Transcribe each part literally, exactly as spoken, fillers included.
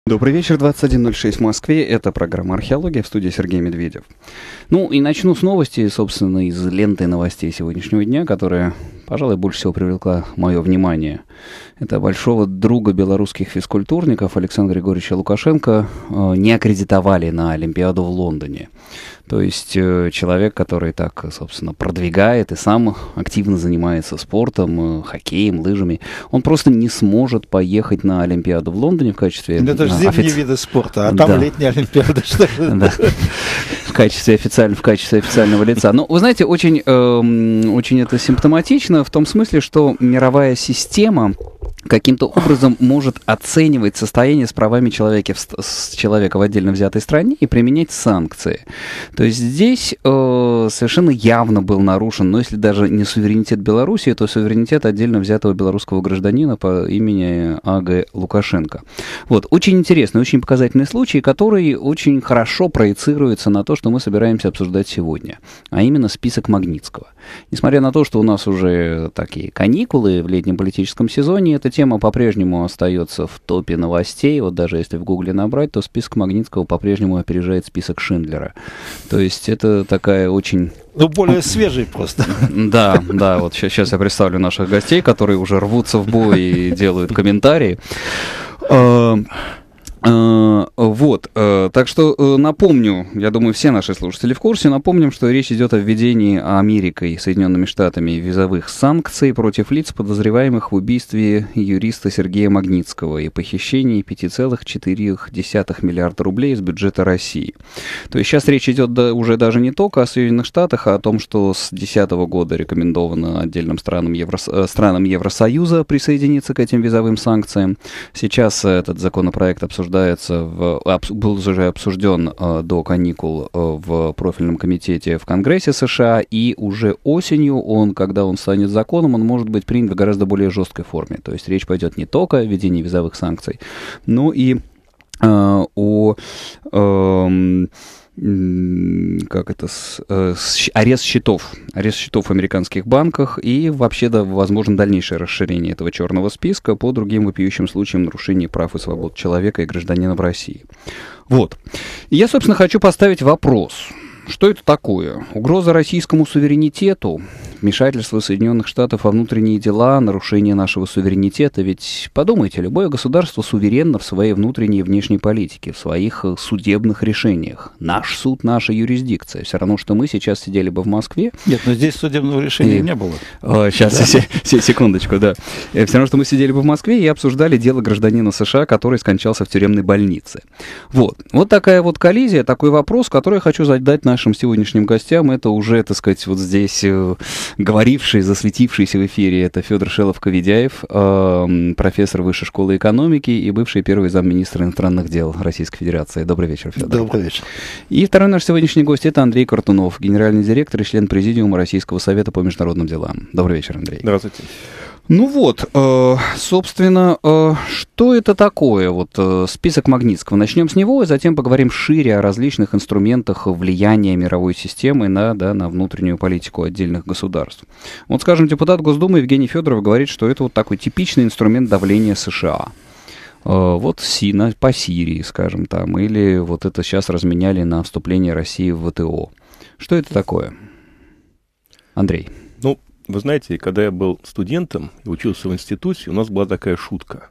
Добрый вечер, двадцать один ноль шесть в Москве. Это программа «Археология», в студии Сергей Медведев. Ну и начну с новости, собственно, из ленты новостей сегодняшнего дня, которая, пожалуй, больше всего привлекла мое внимание. Это большого друга белорусских физкультурников Александра Григорьевича Лукашенко э, не аккредитовали на Олимпиаду в Лондоне. То есть э, человек, который так, собственно, продвигает и сам активно занимается спортом, э, хоккеем, лыжами, он просто не сможет поехать на Олимпиаду в Лондоне в качестве... Это же зимние офици... виды спорта, а там да. летняя Олимпиада. Что да. В качестве, официаль... в качестве официального лица. Ну, вы знаете, очень, э, очень это симптоматично в том смысле, что мировая система каким-то образом может оценивать состояние с правами человека в, с человека в отдельно взятой стране и применять санкции. То есть здесь э, совершенно явно был нарушен, но если даже не суверенитет Белоруссии, то суверенитет отдельно взятого белорусского гражданина по имени А Г Лукашенко. Вот, очень интересный, очень показательный случай, который очень хорошо проецируется на то, что мы собираемся обсуждать сегодня, а именно список Магнитского. Несмотря на то, что у нас уже такие каникулы в летнем политическом сезоне, эта тема по-прежнему остается в топе новостей. Вот даже если в Гугле набрать, то список Магнитского по-прежнему опережает список Шиндлера. То есть это такая очень... Ну, более свежий просто. Да, да, вот сейчас я представлю наших гостей, которые уже рвутся в бой и делают комментарии. Uh, вот, uh, так что uh, напомню, я думаю, все наши слушатели в курсе, напомним, что речь идет о введении Америкой и Соединенными Штатами визовых санкций против лиц, подозреваемых в убийстве юриста Сергея Магнитского и похищении пять целых четыре десятых миллиарда рублей из бюджета России. То есть сейчас речь идет да, уже даже не только о Соединенных Штатах, а о том, что с две тысячи десятого года рекомендовано отдельным странам, Евро... странам Евросоюза присоединиться к этим визовым санкциям. Сейчас этот законопроект обсуждается В, был уже обсужден э, до каникул э, в профильном комитете в Конгрессе США, и уже осенью он, когда он станет законом, он может быть принят в гораздо более жесткой форме. То есть речь пойдет не только о введении визовых санкций, но и э, о... Э, как это, с, э, с, арест счетов, арест счетов в американских банках и вообще, да, возможно, дальнейшее расширение этого черного списка по другим вопиющим случаям нарушения прав и свобод человека и гражданина в России. Вот. И я, собственно, хочу поставить вопрос. Что это такое? Угроза российскому суверенитету, вмешательство Соединенных Штатов во внутренние дела, нарушение нашего суверенитета. Ведь подумайте, любое государство суверенно в своей внутренней и внешней политике, в своих судебных решениях. Наш суд, наша юрисдикция. Все равно, что мы сейчас сидели бы в Москве. Нет, но здесь судебного решения и... не было. О, сейчас, да. се, се, секундочку, да. Все равно, что мы сидели бы в Москве и обсуждали дело гражданина США, который скончался в тюремной больнице. Вот. Вот такая вот коллизия, такой вопрос, который я хочу задать нашим сегодняшним гостям. Это уже, так сказать, вот здесь э, говоривший, засветившийся в эфире, это Федор Шелов-Коведяев, э, профессор Высшей школы экономики и бывший первый замминистра иностранных дел Российской Федерации. Добрый вечер, Федор. Добрый вечер. И второй наш сегодняшний гость — это Андрей Картунов, генеральный директор и член Президиума Российского совета по международным делам. Добрый вечер, Андрей. Здравствуйте. Ну вот, э, собственно, э, что это такое, вот э, список Магнитского? Начнем с него, и затем поговорим шире о различных инструментах влияния мировой системы на, да, на внутреннюю политику отдельных государств. Вот, скажем, депутат Госдумы Евгений Федоров говорит, что это вот такой типичный инструмент давления США. Э, вот Сина, по Сирии, скажем, там, или вот это сейчас разменяли на вступление России в вэ тэ о. Что это такое? Андрей. Ну, вы знаете, когда я был студентом и учился в институте, у нас была такая шутка,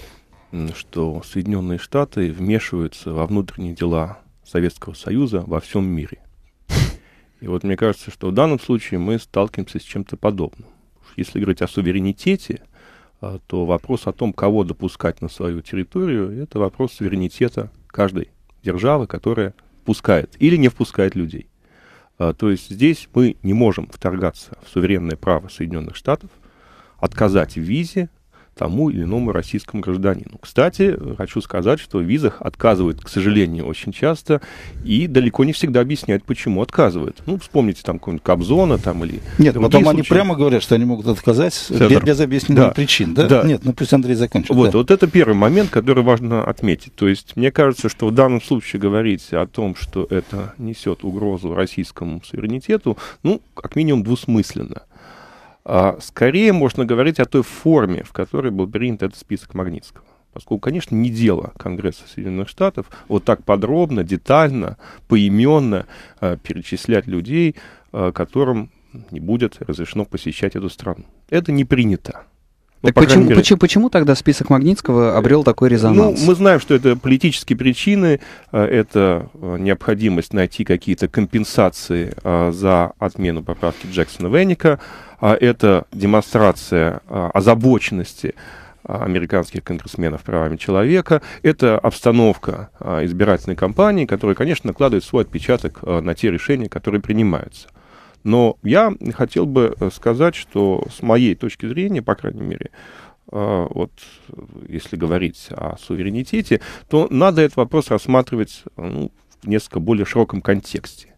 что Соединенные Штаты вмешиваются во внутренние дела Советского Союза во всем мире. И вот мне кажется, что в данном случае мы сталкиваемся с чем-то подобным. Если говорить о суверенитете, то вопрос о том, кого допускать на свою территорию, это вопрос суверенитета каждой державы, которая впускает или не впускает людей. То есть здесь мы не можем вторгаться в суверенное право Соединенных Штатов, отказать в визе тому или иному российскому гражданину. Кстати, хочу сказать, что в визах отказывают, к сожалению, очень часто и далеко не всегда объясняют, почему отказывают. Ну, вспомните там какого-нибудь Кобзона там или... Нет, потом случаи. Они прямо говорят, что они могут отказать без, без объяснения да. причин, да? да? Нет, ну пусть Андрей закончит. Вот, да. вот это первый момент, который важно отметить. То есть мне кажется, что в данном случае говорить о том, что это несет угрозу российскому суверенитету, ну, как минимум двусмысленно. Скорее можно говорить о той форме, в которой был принят этот список Магнитского. Поскольку, конечно, не дело Конгресса Соединенных Штатов вот так подробно, детально, поименно э, перечислять людей, э, которым не будет разрешено посещать эту страну. Это не принято. Так ну, почему, мере... почему, почему тогда список Магнитского обрел такой резонанс? Ну, мы знаем, что это политические причины, это необходимость найти какие-то компенсации за отмену поправки Джексона-Веника, это демонстрация озабоченности американских конгрессменов правами человека, это обстановка избирательной кампании, которая, конечно, накладывает свой отпечаток на те решения, которые принимаются. Но я хотел бы сказать, что с моей точки зрения, по крайней мере, вот если говорить о суверенитете, то надо этот вопрос рассматривать ну, в несколько более широком контексте.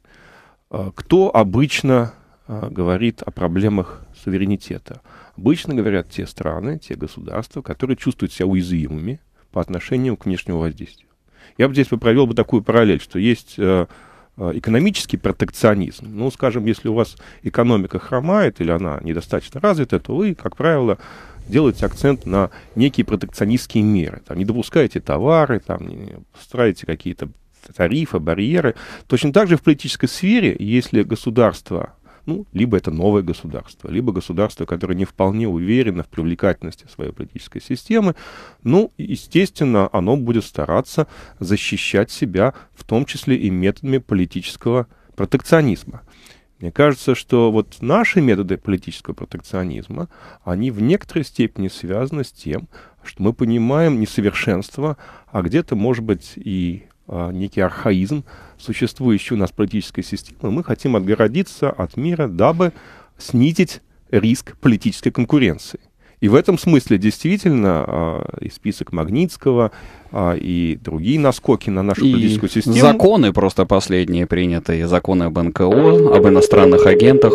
Кто обычно говорит о проблемах суверенитета? Обычно говорят те страны, те государства, которые чувствуют себя уязвимыми по отношению к внешнему воздействию. Я бы здесь провел бы такую параллель, что есть экономический протекционизм. Ну, скажем, если у вас экономика хромает или она недостаточно развита, то вы, как правило, делаете акцент на некие протекционистские меры. Там, не допускаете товары, там, не строите какие-то тарифы, барьеры. Точно так же в политической сфере, если государство, ну, либо это новое государство, либо государство, которое не вполне уверено в привлекательности своей политической системы, ну, естественно, оно будет стараться защищать себя, в том числе и методами политического протекционизма. Мне кажется, что вот наши методы политического протекционизма, они в некоторой степени связаны с тем, что мы понимаем несовершенство, а где-то, может быть, и а, некий архаизм, существующий у нас политической системы. Мы хотим отгородиться от мира, дабы снизить риск политической конкуренции. И в этом смысле действительно а, и список Магнитского, а, и другие наскоки на нашу и политическую систему. Законы просто последние принятые, законы об эн ка о, об иностранных агентах.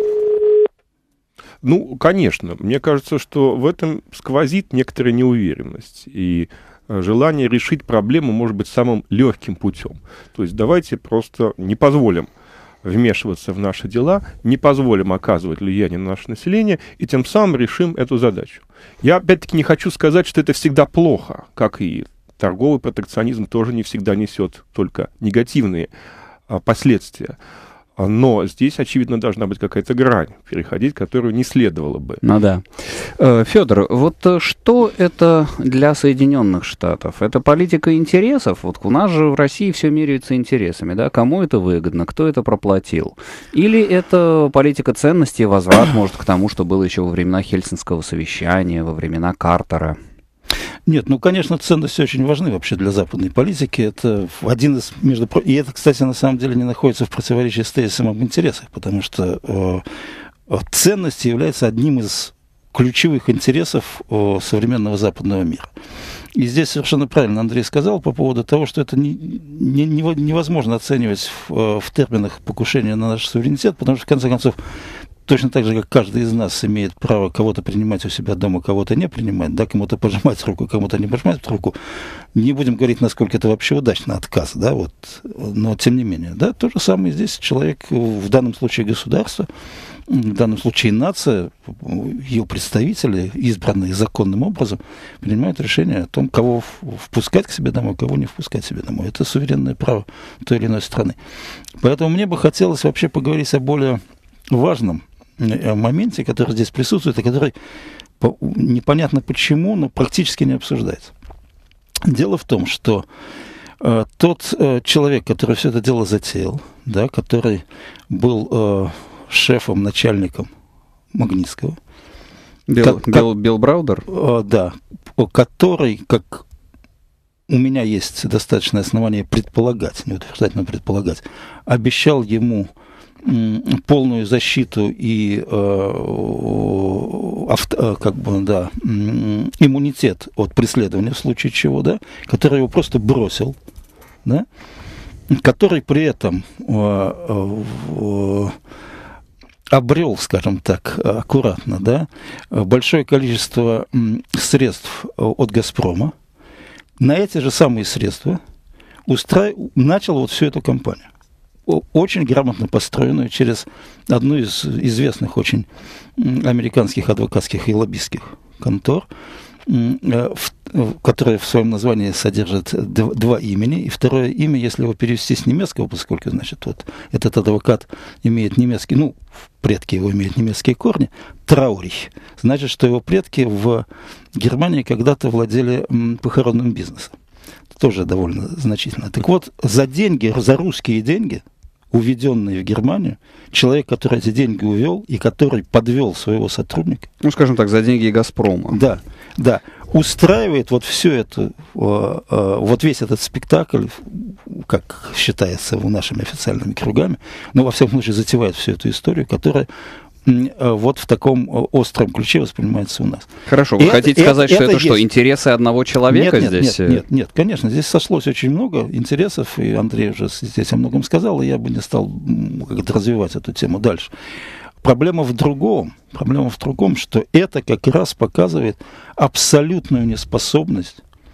Ну, конечно. Мне кажется, что в этом сквозит некоторая неуверенность. И желание решить проблему может быть самым легким путем. То есть давайте просто не позволим вмешиваться в наши дела, не позволим оказывать влияние на наше население, и тем самым решим эту задачу. Я, опять-таки, не хочу сказать, что это всегда плохо, как и торговый протекционизм тоже не всегда несет только негативные а, последствия. Но здесь, очевидно, должна быть какая-то грань, переходить которую не следовало бы. Ну да. Федор, вот что это для Соединенных Штатов? Это политика интересов? Вот у нас же в России все меряется интересами, да? Кому это выгодно, кто это проплатил? Или это политика ценностей, возврат, может, к тому, что было еще во времена Хельсинского совещания, во времена Картера? Нет, ну, конечно, ценности очень важны вообще для западной политики. Это один из, между и это, кстати, на самом деле не находится в противоречии с тезисом об интересах, потому что э, ценности являются одним из ключевых интересов э, современного западного мира. И здесь совершенно правильно Андрей сказал по поводу того, что это не, не, невозможно оценивать в, в терминах покушения на наш суверенитет, потому что, в конце концов, точно так же, как каждый из нас имеет право кого-то принимать у себя дома, кого-то не принимать, да, кому-то пожимать руку, кому-то не пожимать руку. Не будем говорить, насколько это вообще удачно, отказ, да, вот, но тем не менее, да, то же самое здесь человек, в данном случае государство, в данном случае нация, ее представители, избранные законным образом, принимают решение о том, кого впускать к себе домой, кого не впускать к себе домой. Это суверенное право той или иной страны. Поэтому мне бы хотелось вообще поговорить о более важном моменте, который здесь присутствует, и который непонятно почему, но практически не обсуждается. Дело в том, что э, тот э, человек, который все это дело затеял, да, который был э, шефом, начальником Магнитского. Билл, как, Билл, Билл Браудер? Э, да, который, как у меня есть достаточное основание предполагать, не утверждать, но предполагать, обещал ему полную защиту и э, авто, как бы, да, иммунитет от преследования в случае чего, да, который его просто бросил, да, который при этом э, э, обрел, скажем так, аккуратно, да, большое количество средств от «Газпрома», на эти же самые средства устра... начал вот всю эту кампанию. Очень грамотно построенную через одну из известных очень американских адвокатских и лоббистских контор, которое в своем названии содержит два имени, и второе имя, если его перевести с немецкого, поскольку, значит, вот этот адвокат имеет немецкий, ну, предки его имеют немецкие корни, Траурих, значит, что его предки в Германии когда-то владели похоронным бизнесом. Тоже довольно значительно. Так вот, за деньги, за русские деньги, уведенные в Германию, человек, который эти деньги увел и который подвел своего сотрудника. Ну, скажем так, за деньги «Газпрома». Да, да. Устраивает вот все это, вот весь этот спектакль, как считается нашими официальными кругами, но во всяком случае затевает всю эту историю, которая вот в таком остром ключе воспринимается у нас. Хорошо, вы и хотите это, сказать, это, что это, это что, есть. Интересы одного человека нет, нет, здесь? Нет, нет, нет, конечно, здесь сошлось очень много интересов, и Андрей уже здесь о многом сказал, и я бы не стал как-то развивать эту тему дальше. Проблема в другом, проблема в другом, что это как раз показывает абсолютную неспособность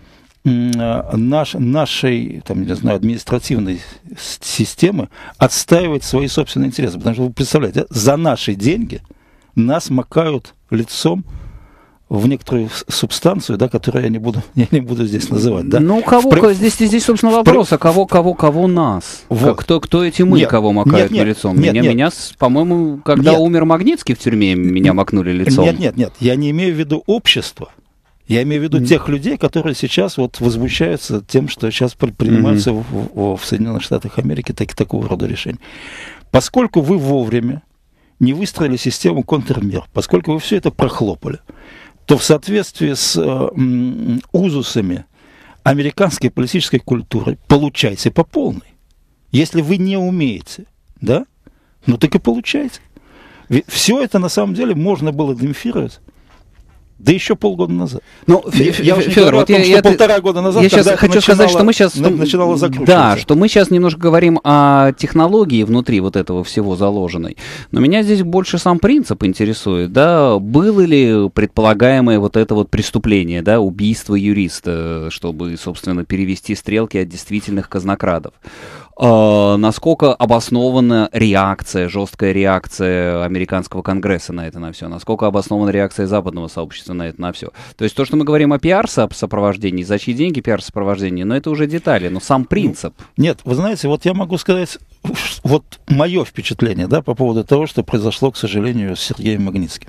наш, нашей, там, не знаю, административной системы отстаивать свои собственные интересы. Потому что вы представляете, за наши деньги нас макают лицом в некоторую субстанцию, да, которую я не буду, я не буду здесь называть. Да? Ну, кого, При... здесь, здесь, собственно, вопрос, а кого, кого, кого нас? Вот. Кто, кто эти мы, нет, кого макают нет, нет, лицом? Нет, меня, нет. меня, по-моему, когда нет. умер Магнитский в тюрьме, меня макнули лицом. Нет, нет, нет, я не имею в виду общество. Я имею в виду mm-hmm. тех людей, которые сейчас вот возмущаются тем, что сейчас принимаются mm-hmm. в, в, в Соединенных Штатах Америки так, такого рода решения. Поскольку вы вовремя не выстроили систему контрмер, поскольку вы все это прохлопали, то в соответствии с э, м, узусами американской политической культуры получайте по полной. Если вы не умеете, да, ну так и получайте. Ведь все это на самом деле можно было демпфировать. Да еще полгода назад. Ну, я Ф- я уже Федор, не говорю вот о том, я, что я, полтора года назад, я когда сейчас хочу начинало, сказать, что мы сейчас начинало закручиваться. Да, что мы сейчас немножко говорим о технологии внутри вот этого всего заложенной. Но меня здесь больше сам принцип интересует, да, было ли предполагаемое вот это вот преступление, да, убийство юриста, чтобы, собственно, перевести стрелки от действительных казнокрадов. Uh, насколько обоснована реакция, жесткая реакция американского конгресса на это, на все, насколько обоснована реакция западного сообщества на это, на все. То есть то, что мы говорим о пиар-сопровождении, за чьи деньги пиар-сопровождение, но это уже детали, но сам принцип. Нет, вы знаете, вот я могу сказать, вот мое впечатление, да, по поводу того, что произошло, к сожалению, с Сергеем Магнитским,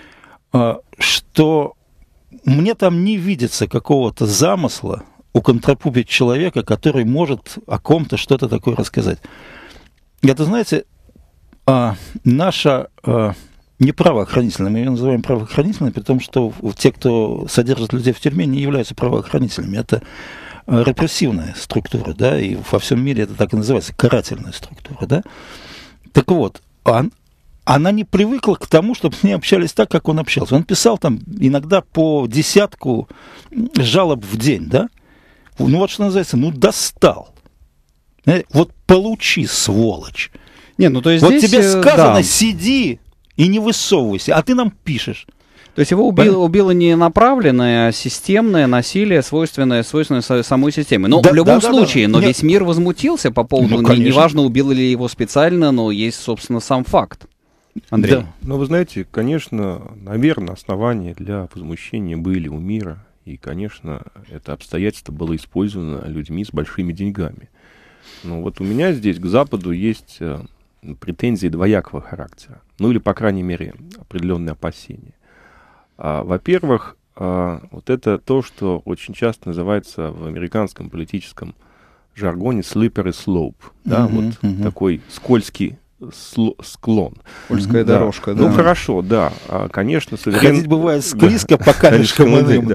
что мне там не видится какого-то замысла уконтрапупить человека, который может о ком-то что-то такое рассказать. Это, знаете, а, наша а, не правоохранительная, мы ее называем правоохранительной, при том, что те, кто содержит людей в тюрьме, не являются правоохранителями. Это а, репрессивная структура, да, и во всем мире это так и называется, карательная структура, да. Так вот, он, она не привыкла к тому, чтобы с ней общались так, как он общался. Он писал там иногда по десятку жалоб в день, да. Ну вот что называется, ну достал. Вот получи, сволочь. Не, ну, то есть вот здесь, тебе сказано, да. сиди и не высовывайся, а ты нам пишешь. То есть его убило, убило не направленное, а системное насилие, свойственное, свойственное самой системе. Но да, в любом да, случае, да, да. но Нет. весь мир возмутился по поводу, ну, неважно, убило ли его специально, но есть, собственно, сам факт. Андрей. Да. Ну, вы знаете, конечно, наверное, основания для возмущения были у мира. И, конечно, это обстоятельство было использовано людьми с большими деньгами. Но вот у меня здесь к Западу есть э, претензии двоякого характера. Ну или, по крайней мере, определенные опасения. А, во-первых, а, вот это то, что очень часто называется в американском политическом жаргоне slippery slope. Да, mm-hmm, вот mm-hmm. такой скользкий склон. Польская да. дорожка, да. Ну, хорошо, да. Конечно, суверен... Ходить бывает склизко по камешкам.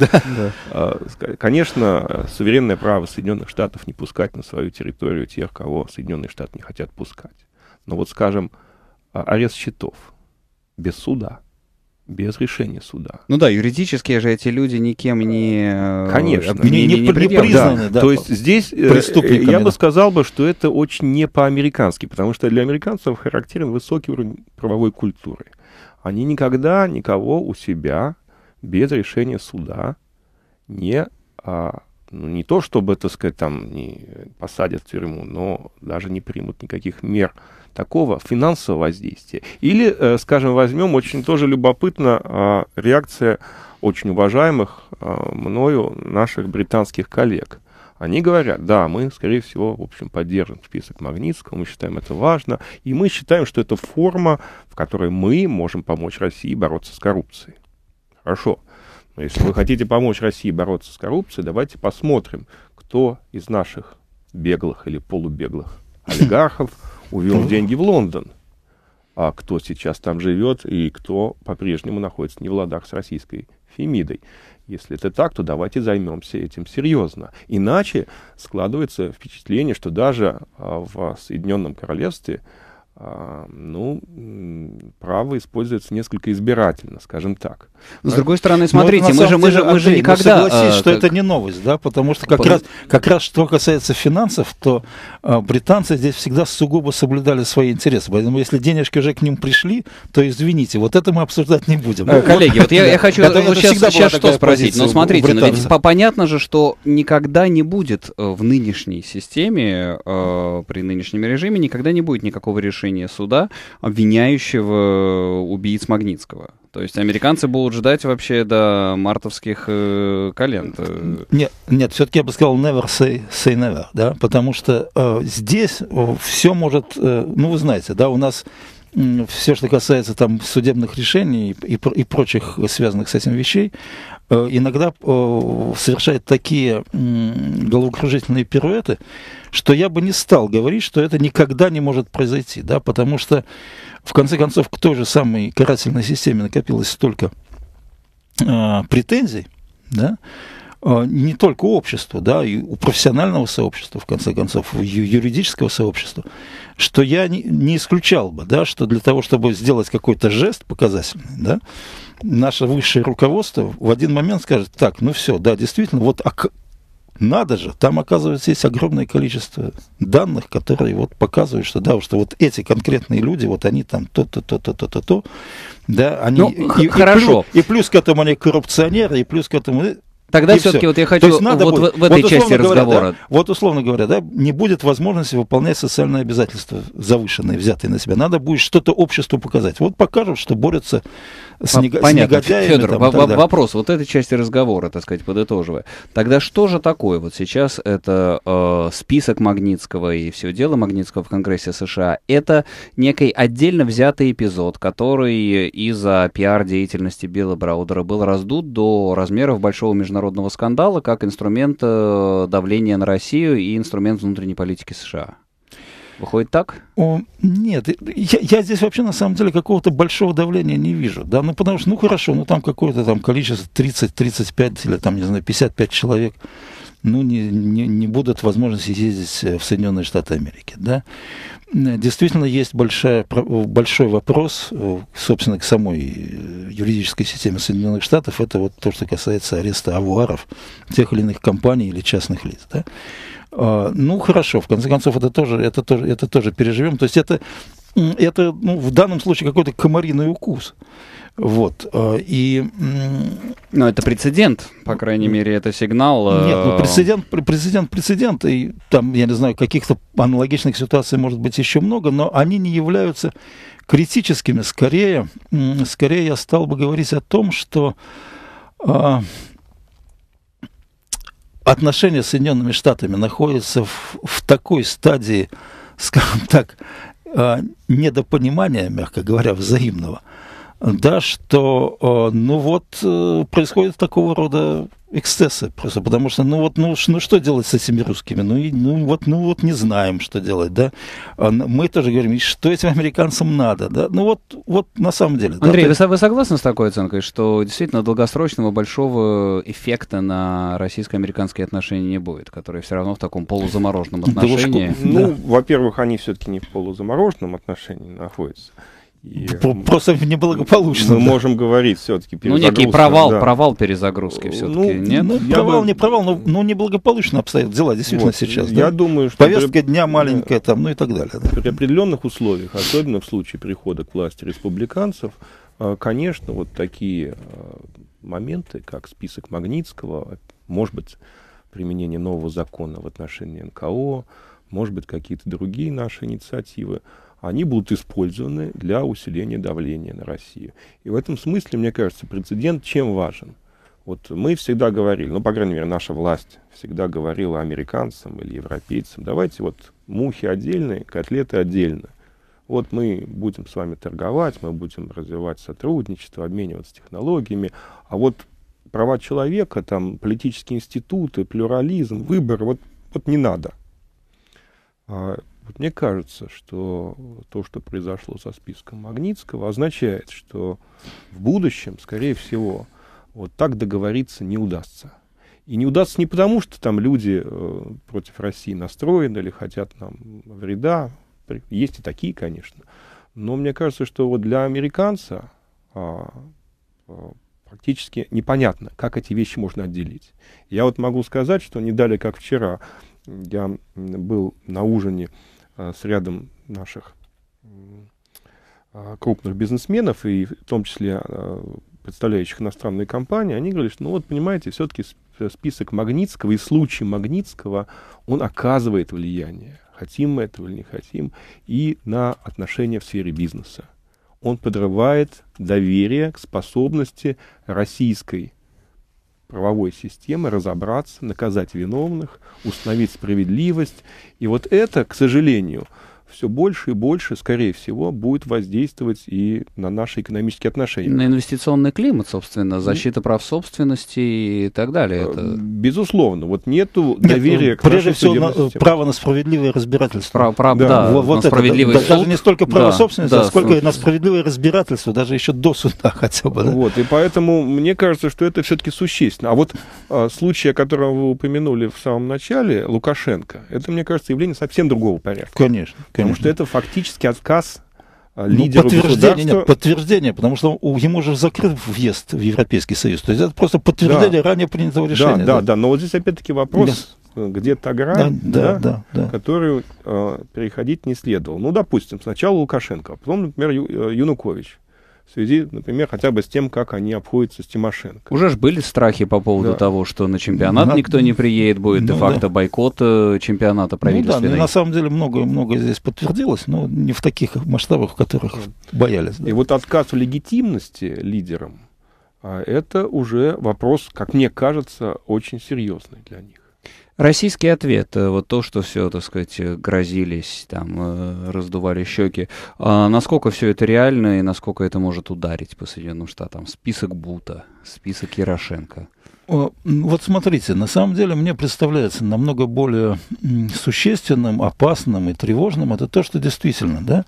Конечно, суверенное право Соединенных Штатов не пускать на свою территорию тех, кого Соединенные Штаты не хотят пускать. Но вот, скажем, арест счетов без суда, без решения суда. Ну да, юридически же эти люди никем не... Конечно. Не, не, не, не признаны, да. Да. То есть здесь я бы сказал бы, что это очень не по-американски, потому что для американцев характерен высокий уровень правовой культуры. Они никогда никого у себя без решения суда не... А, ну, не то, чтобы, так сказать, там не посадят в тюрьму, но даже не примут никаких мер такого финансового воздействия. Или, э, скажем, возьмем очень тоже любопытно э, реакция очень уважаемых э, мною наших британских коллег. Они говорят, да, мы, скорее всего, в общем, поддержим список Магнитского, мы считаем это важно, и мы считаем, что это форма, в которой мы можем помочь России бороться с коррупцией. Хорошо. Но если вы хотите помочь России бороться с коррупцией, давайте посмотрим, кто из наших беглых или полубеглых олигархов увел деньги в Лондон, а кто сейчас там живет и кто по-прежнему находится не в ладах с российской Фемидой. Если это так, то давайте займемся этим серьезно. Иначе складывается впечатление, что даже а, в Соединенном Королевстве а, ну, право используется несколько избирательно, скажем так. Но, с другой стороны, смотрите, мы же, мы, же, мы же никогда... Ну, согласись, а, что как... это не новость, да, потому что как, Под... раз, как раз что касается финансов, то а, британцы здесь всегда сугубо соблюдали свои интересы. Поэтому если денежки уже к ним пришли, то извините, вот это мы обсуждать не будем. А, коллеги, вот я, я хочу это, вот сейчас, сейчас что спросить. Ну, смотрите, но ведь понятно же, что никогда не будет в нынешней системе, э, при нынешнем режиме, никогда не будет никакого решения суда, обвиняющего убийц Магнитского. То есть американцы будут ждать вообще до мартовских э, календ. Нет, нет, все-таки я бы сказал never say, say never, да, потому что э, здесь э, все может, э, ну вы знаете, да, у нас э, все, что касается там судебных решений и, и, и прочих связанных с этим вещей, э, иногда э, совершает такие э, головокружительные пируэты, что я бы не стал говорить, что это никогда не может произойти, да, потому что в конце концов, к той же самой карательной системе накопилось столько э, претензий, да, э, не только у общества, да, и у профессионального сообщества, в конце концов, у юридического сообщества, что я не, не исключал бы, да, что для того, чтобы сделать какой-то жест показательный, да, наше высшее руководство в один момент скажет, так, ну все, да, действительно, вот а надо же, там, оказывается, есть огромное количество данных, которые вот показывают, что да, что вот эти конкретные люди, вот они там то-то, то-то, то-то, то, да, они... Ну, и, хорошо. И плюс, и плюс к этому они коррупционеры, и плюс к этому... Тогда все-таки вот я хочу вот будет, в, в этой вот части говоря, разговора. Да, вот условно говоря, да, не будет возможности выполнять социальные обязательства, завышенные, взятые на себя. Надо будет что-то обществу показать. Вот покажут, что борются с, нег... с негодяями. Федор, там, в- вопрос вот этой части разговора, так сказать, подытоживая. Тогда что же такое? Вот сейчас это э, список Магнитского и все дело Магнитского в Конгрессе США. Это некий отдельно взятый эпизод, который из-за пиар-деятельности Билла Браудера был раздут до размеров большого международного народного скандала как инструмент э, давления на Россию и инструмент внутренней политики США. Выходит так? О, нет, я, я здесь вообще на самом деле какого-то большого давления не вижу. Да? Ну, потому что, ну хорошо, ну там какое-то там количество тридцать-тридцать пять или там, не знаю, пятьдесят пять человек, ну, не, не, не будут возможности ездить в Соединенные Штаты Америки. Да? Действительно, есть большая, большой вопрос, собственно, к самой юридической системе Соединенных Штатов. Это вот то, что касается ареста авуаров тех или иных компаний или частных лиц. Да? Ну, хорошо, в конце концов, это тоже, это тоже, это тоже переживем. То есть это, это ну, в данном случае какой-то комариный укус. Вот, и... Но это прецедент, по крайней мере, это сигнал... Нет, ну прецедент, прецедент, прецедент, и там, я не знаю, каких-то аналогичных ситуаций может быть еще много, но они не являются критическими. Скорее, скорее я стал бы говорить о том, что а, отношения с Соединенными Штатами находятся в, в такой стадии, скажем так, а, недопонимания, мягко говоря, взаимного, да, что, ну вот, происходят такого рода эксцессы, просто потому что, ну вот, ну, ну что делать с этими русскими? Ну, и, ну вот, ну вот не знаем, что делать, да. Мы тоже говорим, что этим американцам надо, да. Ну вот, вот на самом деле. Андрей, да, вы, вы согласны с такой оценкой, что действительно долгосрочного большого эффекта на российско-американские отношения не будет, которые все равно в таком полузамороженном отношении? Да, ну, да. Во-первых, они все-таки не в полузамороженном отношении находятся. И просто неблагополучно. Мы да. можем говорить все-таки перезагрузка. Ну, некий провал, да. провал перезагрузки все-таки, ну, нет? Ну, провал, бы... не провал, но, но неблагополучно обстоят дела действительно вот. сейчас. Я да? думаю, что... Повестка при... дня маленькая там, ну и так далее. Да. При определенных условиях, особенно в случае прихода к власти республиканцев, конечно, вот такие моменты, как список Магнитского, может быть, применение нового закона в отношении эн ка о, может быть, какие-то другие наши инициативы, они будут использованы для усиления давления на Россию. И в этом смысле, мне кажется, прецедент чем важен? Вот мы всегда говорили, ну, по крайней мере, наша власть всегда говорила американцам или европейцам, давайте вот мухи отдельные, котлеты отдельно. Вот мы будем с вами торговать, мы будем развивать сотрудничество, обмениваться технологиями, а вот права человека, там, политические институты, плюрализм, выбор, вот, вот не надо. А, вот мне кажется, что то, что произошло со списком Магнитского, означает, что в будущем, скорее всего, вот так договориться не удастся. И не удастся не потому, что там люди э, против России настроены или хотят нам вреда. Есть и такие, конечно. Но мне кажется, что вот для американца а, а, практически непонятно, как эти вещи можно отделить. Я вот могу сказать, что не далее, как вчера, я был на ужине а, с рядом наших а, крупных бизнесменов, и в том числе а, представляющих иностранные компании. Они говорили, что, ну вот, понимаете, все-таки список Магнитского и случай Магнитского, он оказывает влияние, хотим мы этого или не хотим, и на отношения в сфере бизнеса. Он подрывает доверие к способности российской правовой системы разобраться, наказать виновных, установить справедливость. И вот это, к сожалению, все больше и больше, скорее всего, будет воздействовать и на наши экономические отношения. На инвестиционный климат, собственно, защита прав собственности и так далее. Это... Безусловно. Вот нету Нет, доверия к прежде всего, на, право на справедливое разбирательство. Прав, прав, да, да, вот, вот на справедливый это, суд. Даже не столько право да, собственности, да, а сколько слушай. на справедливое разбирательство, даже еще до суда хотя бы. Да? Вот, и поэтому мне кажется, что это все-таки существенно. А вот а, случай, о котором вы упомянули в самом начале, Лукашенко, это, мне кажется, явление совсем другого порядка. Конечно. конечно. Потому что это фактически отказ ну, лидеру подтверждение, государства. нет, подтверждение, потому что ему же закрыт въезд в Европейский Союз. То есть это просто подтверждение да. ранее принятого решения. Да, да, да, да. Но вот здесь опять-таки вопрос, да. где та грань, да, да, да, да, да. которую э, переходить не следовало. Ну, допустим, сначала Лукашенко, а потом, например, Ю, Янукович. В связи, например, хотя бы с тем, как они обходятся с Тимошенко. Уже ж были страхи по поводу да. того, что на чемпионат на... никто не приедет, будет ну, де-факто да. бойкот чемпионата правительственный. Ну, да, на самом деле многое, многое здесь подтвердилось, но не в таких масштабах, в которых боялись. Да. И вот отказ в легитимности лидерам, это уже вопрос, как мне кажется, очень серьезный для них. Российский ответ, вот то, что все, так сказать, грозились, там, раздували щеки, а насколько все это реально и насколько это может ударить по Соединенным Штатам? Список Бута, список Ярошенко. Вот смотрите, на самом деле мне представляется намного более существенным, опасным и тревожным это то, что действительно, да,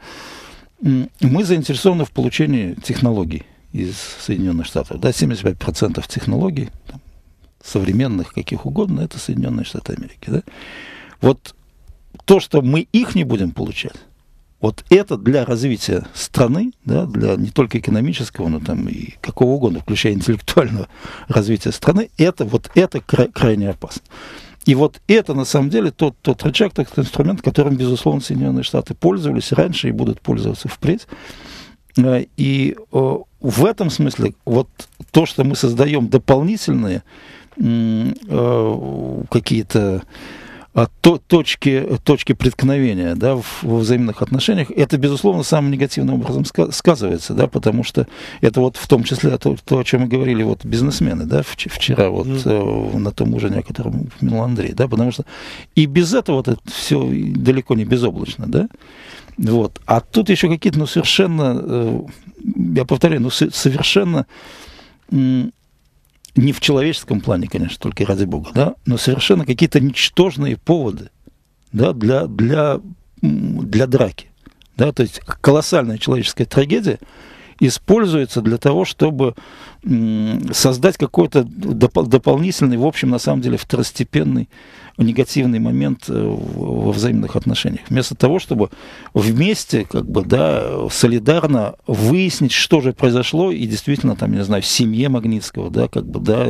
мы заинтересованы в получении технологий из Соединенных Штатов, да, семьдесят пять процентов технологий, современных, каких угодно, это Соединенные Штаты Америки. Да? Вот то, что мы их не будем получать, вот это для развития страны, да, для не только экономического, но там и какого угодно, включая интеллектуального развития страны, это вот это кра- крайне опасно. И вот это, на самом деле, тот, тот рычаг, тот инструмент, которым, безусловно, Соединенные Штаты пользовались раньше и будут пользоваться впредь. И в этом смысле вот то, что мы создаем дополнительные какие-то то, точки, точки преткновения, да, в, во взаимных отношениях, это, безусловно, самым негативным образом ска- сказывается, да, потому что это вот в том числе то, то о чем мы говорили вот бизнесмены, да, вчера вот mm-hmm. э, на том ужине, о котором упомянул Андрей, да, потому что и без этого это все далеко не безоблачно, да, вот, а тут еще какие-то, ну, совершенно, э, я повторяю, ну, с- совершенно м- не в человеческом плане, конечно, только ради бога, да, но совершенно какие-то ничтожные поводы, да, для, для, для драки, да, то есть колоссальная человеческая трагедия используется для того, чтобы м, создать какой-то доп- дополнительный, в общем, на самом деле, второстепенный негативный момент во взаимных отношениях. Вместо того, чтобы вместе, как бы, да, солидарно выяснить, что же произошло, и действительно, там, я не знаю, в семье Магнитского, да, как бы, да,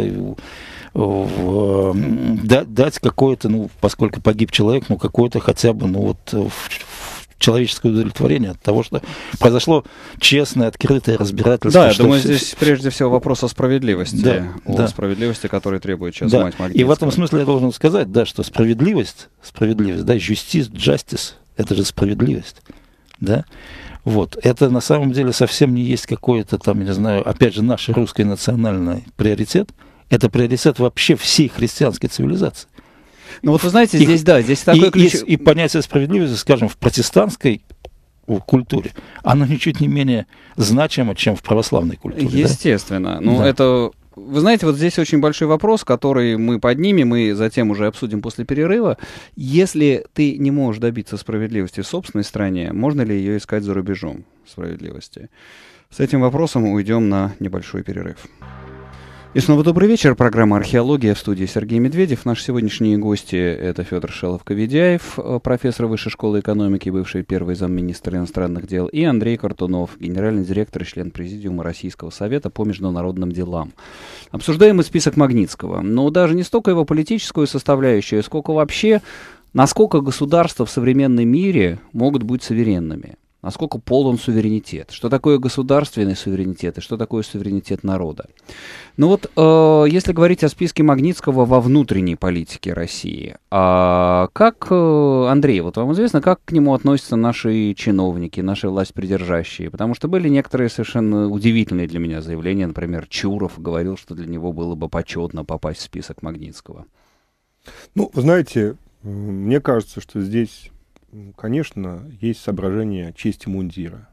в, да дать какое-то, ну, поскольку погиб человек, ну, какое-то хотя бы, ну, вот, в, в человеческое удовлетворение от того, что произошло честное, открытое разбирательство. Да, я думаю, все... здесь прежде всего вопрос о справедливости, да, о да. справедливости, которой требует сейчас да. мать Магнитского. И в этом смысле я должен сказать, да, что справедливость, справедливость, да, justice, justice, это же справедливость, да, вот, это на самом деле совсем не есть какой-то там, я не знаю, опять же, наш русский национальный приоритет, Это приоритет вообще всей христианской цивилизации. Ну вот вы знаете, и, здесь, да, здесь такой и, ключ... И, и понятие справедливости, скажем, в протестантской культуре, оно ничуть не менее значимо, чем в православной культуре. Естественно. Да? Ну, да. это... Вы знаете, вот здесь очень большой вопрос, который мы поднимем и затем уже обсудим после перерыва. Если ты не можешь добиться справедливости в собственной стране, можно ли ее искать за рубежом справедливости? С этим вопросом уйдем на небольшой перерыв. И снова добрый вечер. Программа «Археология», в студии Сергей Медведев. Наши сегодняшние гости — это Федор Шелов-Коведяев, профессор Высшей школы экономики, бывший первый замминистра иностранных дел, и Андрей Картунов, генеральный директор и член Президиума Российского совета по международным делам. Обсуждаем мы список Магнитского, но даже не столько его политическую составляющую, сколько вообще, насколько государства в современном мире могут быть суверенными. Насколько полон суверенитет, что такое государственный суверенитет и что такое суверенитет народа. Ну вот, э, если говорить о списке Магнитского во внутренней политике России, а как, э, Андрей, вот вам известно, как к нему относятся наши чиновники, наши властьпридержащие? Потому что были некоторые совершенно удивительные для меня заявления, например, Чуров говорил, что для него было бы почетно попасть в список Магнитского. Ну, вы знаете, мне кажется, что здесь... Конечно, есть соображение чести мундира.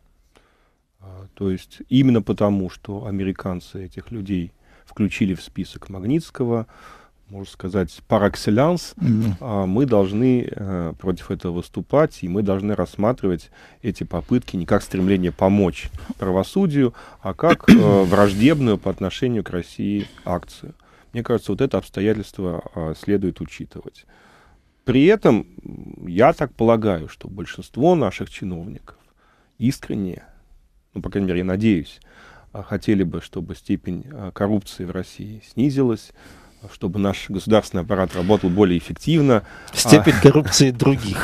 То есть именно потому, что американцы этих людей включили в список Магнитского, можно сказать, par excellence, mm-hmm. мы должны против этого выступать, и мы должны рассматривать эти попытки не как стремление помочь правосудию, а как враждебную по отношению к России акцию. Мне кажется, вот это обстоятельство следует учитывать. При этом я так полагаю, что большинство наших чиновников искренне, ну, по крайней мере, я надеюсь, хотели бы, чтобы степень коррупции в России снизилась, чтобы наш государственный аппарат работал более эффективно. Степень а... коррупции других.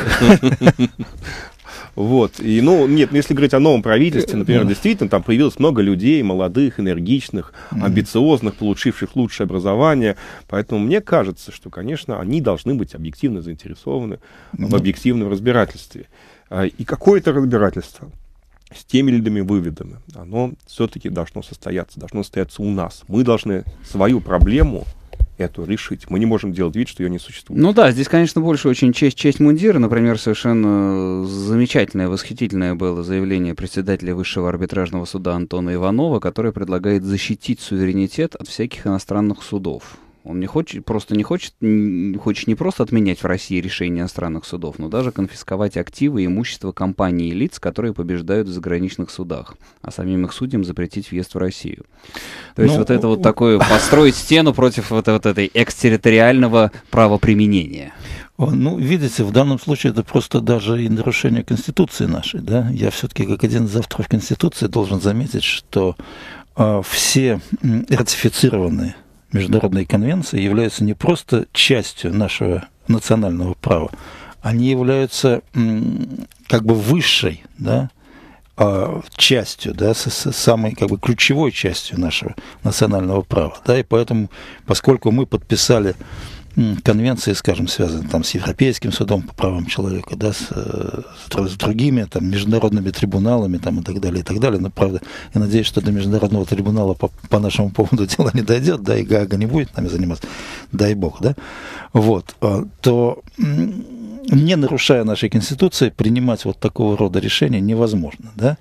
Вот. И, ну, нет, если говорить о новом правительстве, например, mm. действительно, там появилось много людей, молодых, энергичных, mm. амбициозных, получивших лучшее образование. Поэтому мне кажется, что, конечно, они должны быть объективно заинтересованы mm. в объективном разбирательстве. И какое-то разбирательство с теми или иными выводами, оно все-таки должно состояться, должно состояться у нас. Мы должны свою проблему эту решить. Мы не можем делать вид, что ее не существует. Ну да, здесь, конечно, больше очень честь, честь мундира. Например, совершенно замечательное, восхитительное было заявление председателя Высшего арбитражного суда Антона Иванова, который предлагает защитить суверенитет от всяких иностранных судов. Он не хочет, просто не хочет, не, хочет не просто отменять в России решения иностранных судов, но даже конфисковать активы и имущество компаний и лиц, которые побеждают в заграничных судах, а самим их судьям запретить въезд в Россию. То есть ну, вот это вот такое, построить стену против вот, вот этой экстерриториального правоприменения. Ну, видите, в данном случае это просто даже и нарушение Конституции нашей, да. Я все-таки, как один из авторов Конституции, должен заметить, что э, все ратифицированные международные конвенции являются не просто частью нашего национального права, они являются как бы высшей, да, частью, да, самой как бы ключевой частью нашего национального права. Да, и поэтому, поскольку мы подписали конвенции, скажем, связанные там с Европейским судом по правам человека, да, с, с другими там международными трибуналами там, и так далее, и так далее. Но, правда, я надеюсь, что до международного трибунала по, по нашему поводу дело не дойдет, да, и Гаага не будет нами заниматься, дай бог, да, вот, то, не нарушая нашей Конституции, принимать вот такого рода решения невозможно, да,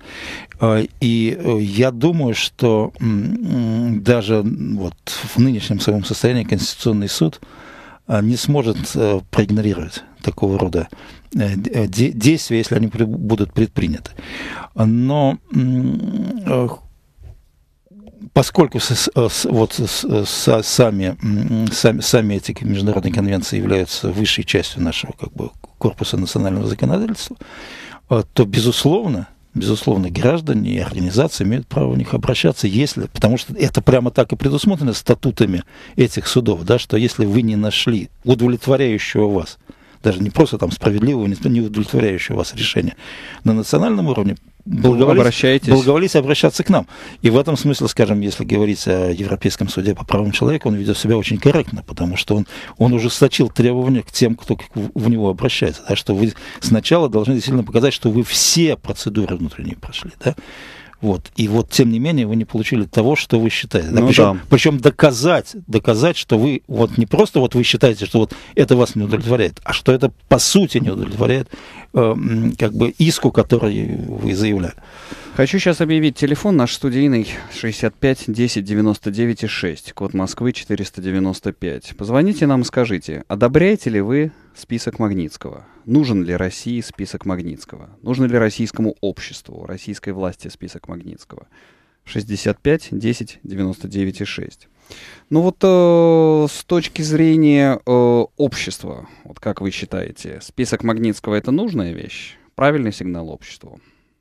и я думаю, что даже вот в нынешнем своем состоянии Конституционный суд не сможет э, проигнорировать такого рода э, де- действия, если они при- будут предприняты. Но э, поскольку с, с, вот, с, с, сами, сами, сами эти международные конвенции являются высшей частью нашего как бы, корпуса национального законодательства, э, то, безусловно, Безусловно, граждане и организации имеют право в них обращаться, если, потому что это прямо так и предусмотрено статутами этих судов, да, что если вы не нашли удовлетворяющего вас, даже не просто там справедливого, не удовлетворяющего вас решения на национальном уровне, благоволите, благоволите обращаться к нам. И в этом смысле, скажем, если говорить о Европейском суде по правам человека, он ведет себя очень корректно, потому что он, он ужесточил требования к тем, кто в него обращается. Да, что вы сначала должны действительно показать, что вы все процедуры внутренние прошли. Да? Вот. И вот, тем не менее, вы не получили того, что вы считаете. Да? Ну, причем, да. причем доказать, доказать, что вы вот не просто вот вы считаете, что вот это вас не удовлетворяет, а что это по сути не удовлетворяет э, как бы иску, который вы заявляли. Хочу сейчас объявить телефон наш студийный шестьдесят пять десять девяносто девять шесть, код Москвы четыреста девяносто пять. Позвоните нам и скажите, одобряете ли вы список Магнитского? Нужен ли России список Магнитского? Нужен ли российскому обществу, российской власти список Магнитского? шестьдесят пять десять девяносто девять шесть. Ну вот э, с точки зрения э, общества, вот как вы считаете, список Магнитского — это нужная вещь? Правильный сигнал обществу?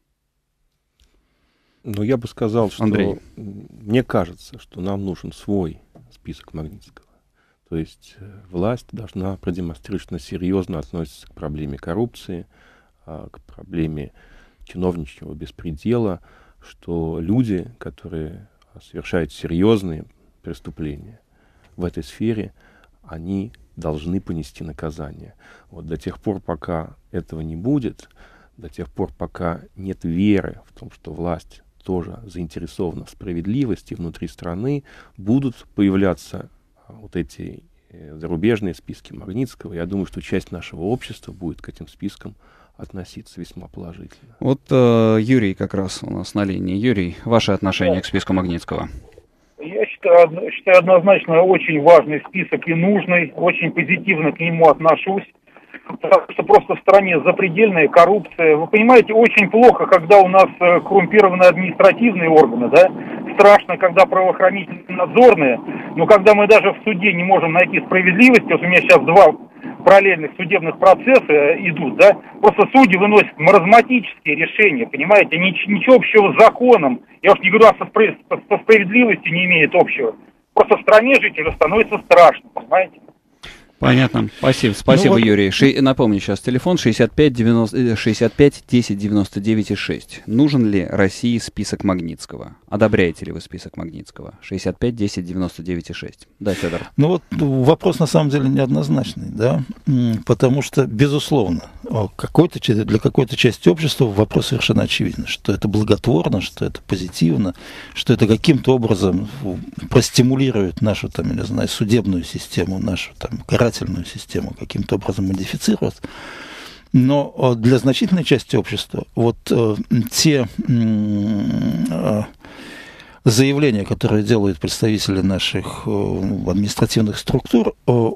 Но я бы сказал, что Андрей. мне кажется, что нам нужен свой список Магнитского. То есть власть должна продемонстрировать, что она серьезно относится к проблеме коррупции, к проблеме чиновничьего беспредела, что люди, которые совершают серьезные преступления в этой сфере, они должны понести наказание. Вот до тех пор, пока этого не будет, до тех пор, пока нет веры в том, что власть тоже заинтересована в справедливости внутри страны, будут появляться вот эти зарубежные списки Магнитского. Я думаю, что часть нашего общества будет к этим спискам относиться весьма положительно. Вот э, Юрий как раз у нас на линии. Юрий, ваше отношение к списку Магнитского? Я считаю, считаю однозначно очень важный список и нужный, очень позитивно к нему отношусь. Потому что просто в стране запредельная коррупция. Вы понимаете, очень плохо, когда у нас коррумпированы административные органы, да? Страшно, когда правоохранительные надзорные. Но когда мы даже в суде не можем найти справедливости, вот у меня сейчас два параллельных судебных процесса идут, да? Просто судьи выносят маразматические решения, понимаете? Ничего общего с законом. Я уж не говорю, а со справедливостью не имеет общего. Просто в стране жить уже становится страшно, понимаете? Понятно. Спасибо, спасибо, ну, вот... Юрий. Ши... Напомню сейчас телефон шестьдесят пять десять девяносто девять шесть. Нужен ли России список Магнитского? Одобряете ли вы список Магнитского? шестьдесят пять десять девяносто девять шесть. Да, Федор. Ну вот вопрос на самом деле неоднозначный, да, потому что, безусловно, какой-то, для какой-то части общества вопрос совершенно очевиден, что это благотворно, что это позитивно, что это каким-то образом простимулирует нашу, там, я не знаю, судебную систему, нашу там карательную систему каким-то образом модифицировать. Но для значительной части общества вот э, те э, заявления, которые делают представители наших э, административных структур, э,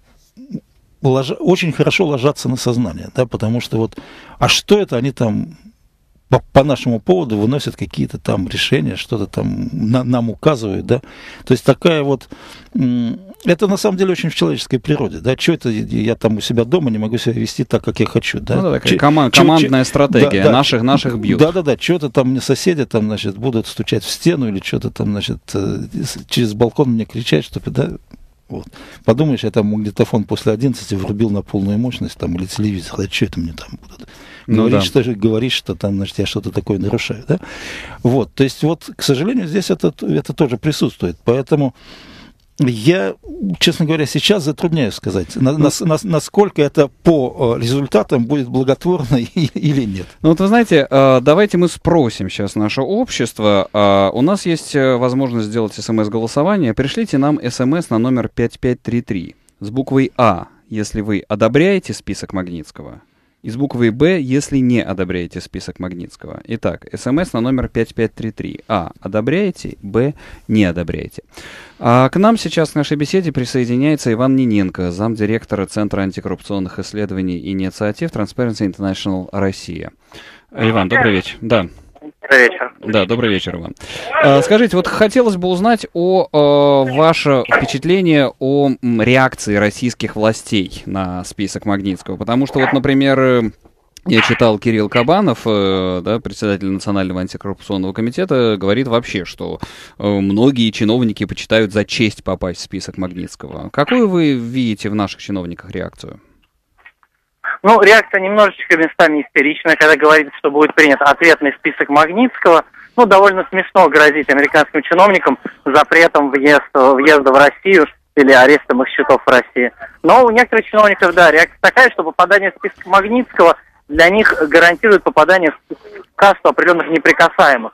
ложа, очень хорошо ложатся на сознание, да, потому что вот, а что это они там по, по нашему поводу выносят какие-то там решения, что-то там на, нам указывают, да, то есть такая вот, м- это на самом деле очень в человеческой природе, да, что это я там у себя дома не могу себя вести так, как я хочу, да. Ну, да, такая Ч- коман- ч- командная ч- стратегия, да, да, наших, наших бьют. Да-да-да, что-то там мне соседи там, значит, будут стучать в стену или что-то там, значит, через балкон мне кричать, чтобы, да, вот. Подумаешь, я там магнитофон после одиннадцати врубил на полную мощность, там, или телевизор, да, что это мне там будут ну, говорить, да. что, говорить, что там, значит, я что-то такое нарушаю, да. Вот, то есть вот, к сожалению, здесь это, это тоже присутствует, поэтому я, честно говоря, сейчас затрудняюсь сказать, на, на, на, насколько это по результатам будет благотворно или нет. Ну вот вы знаете, давайте мы спросим сейчас наше общество. У нас есть возможность сделать смс-голосование. Пришлите нам смс на номер пять пять три три с буквой А, если вы одобряете список Магнитского, и с буквой Б, если не одобряете список Магнитского. Итак, смс на номер пять пять три три. А. Одобряете, Б. Не одобряете. А к нам сейчас в нашей беседе присоединяется Иван Ниненко, замдиректора Центра антикоррупционных исследований и инициатив Transparency International Россия. Иван, добрый вечер. Да. Добрый вечер. Да, добрый вечер, Иван. А, скажите, вот хотелось бы узнать о, о ваше впечатление о реакции российских властей на список Магнитского, потому что вот, например, я читал, Кирилл Кабанов, да, председатель Национального антикоррупционного комитета, говорит вообще, что многие чиновники почитают за честь попасть в список Магнитского. Какую вы видите в наших чиновниках реакцию? Ну, реакция немножечко местами истеричная, когда говорится, что будет принят ответный список Магнитского. Ну, довольно смешно грозить американским чиновникам запретом въезд, въезда в Россию или арестом их счетов в России. Но у некоторых чиновников, да, реакция такая, что попадание в список Магнитского для них гарантирует попадание в касту определенных неприкасаемых.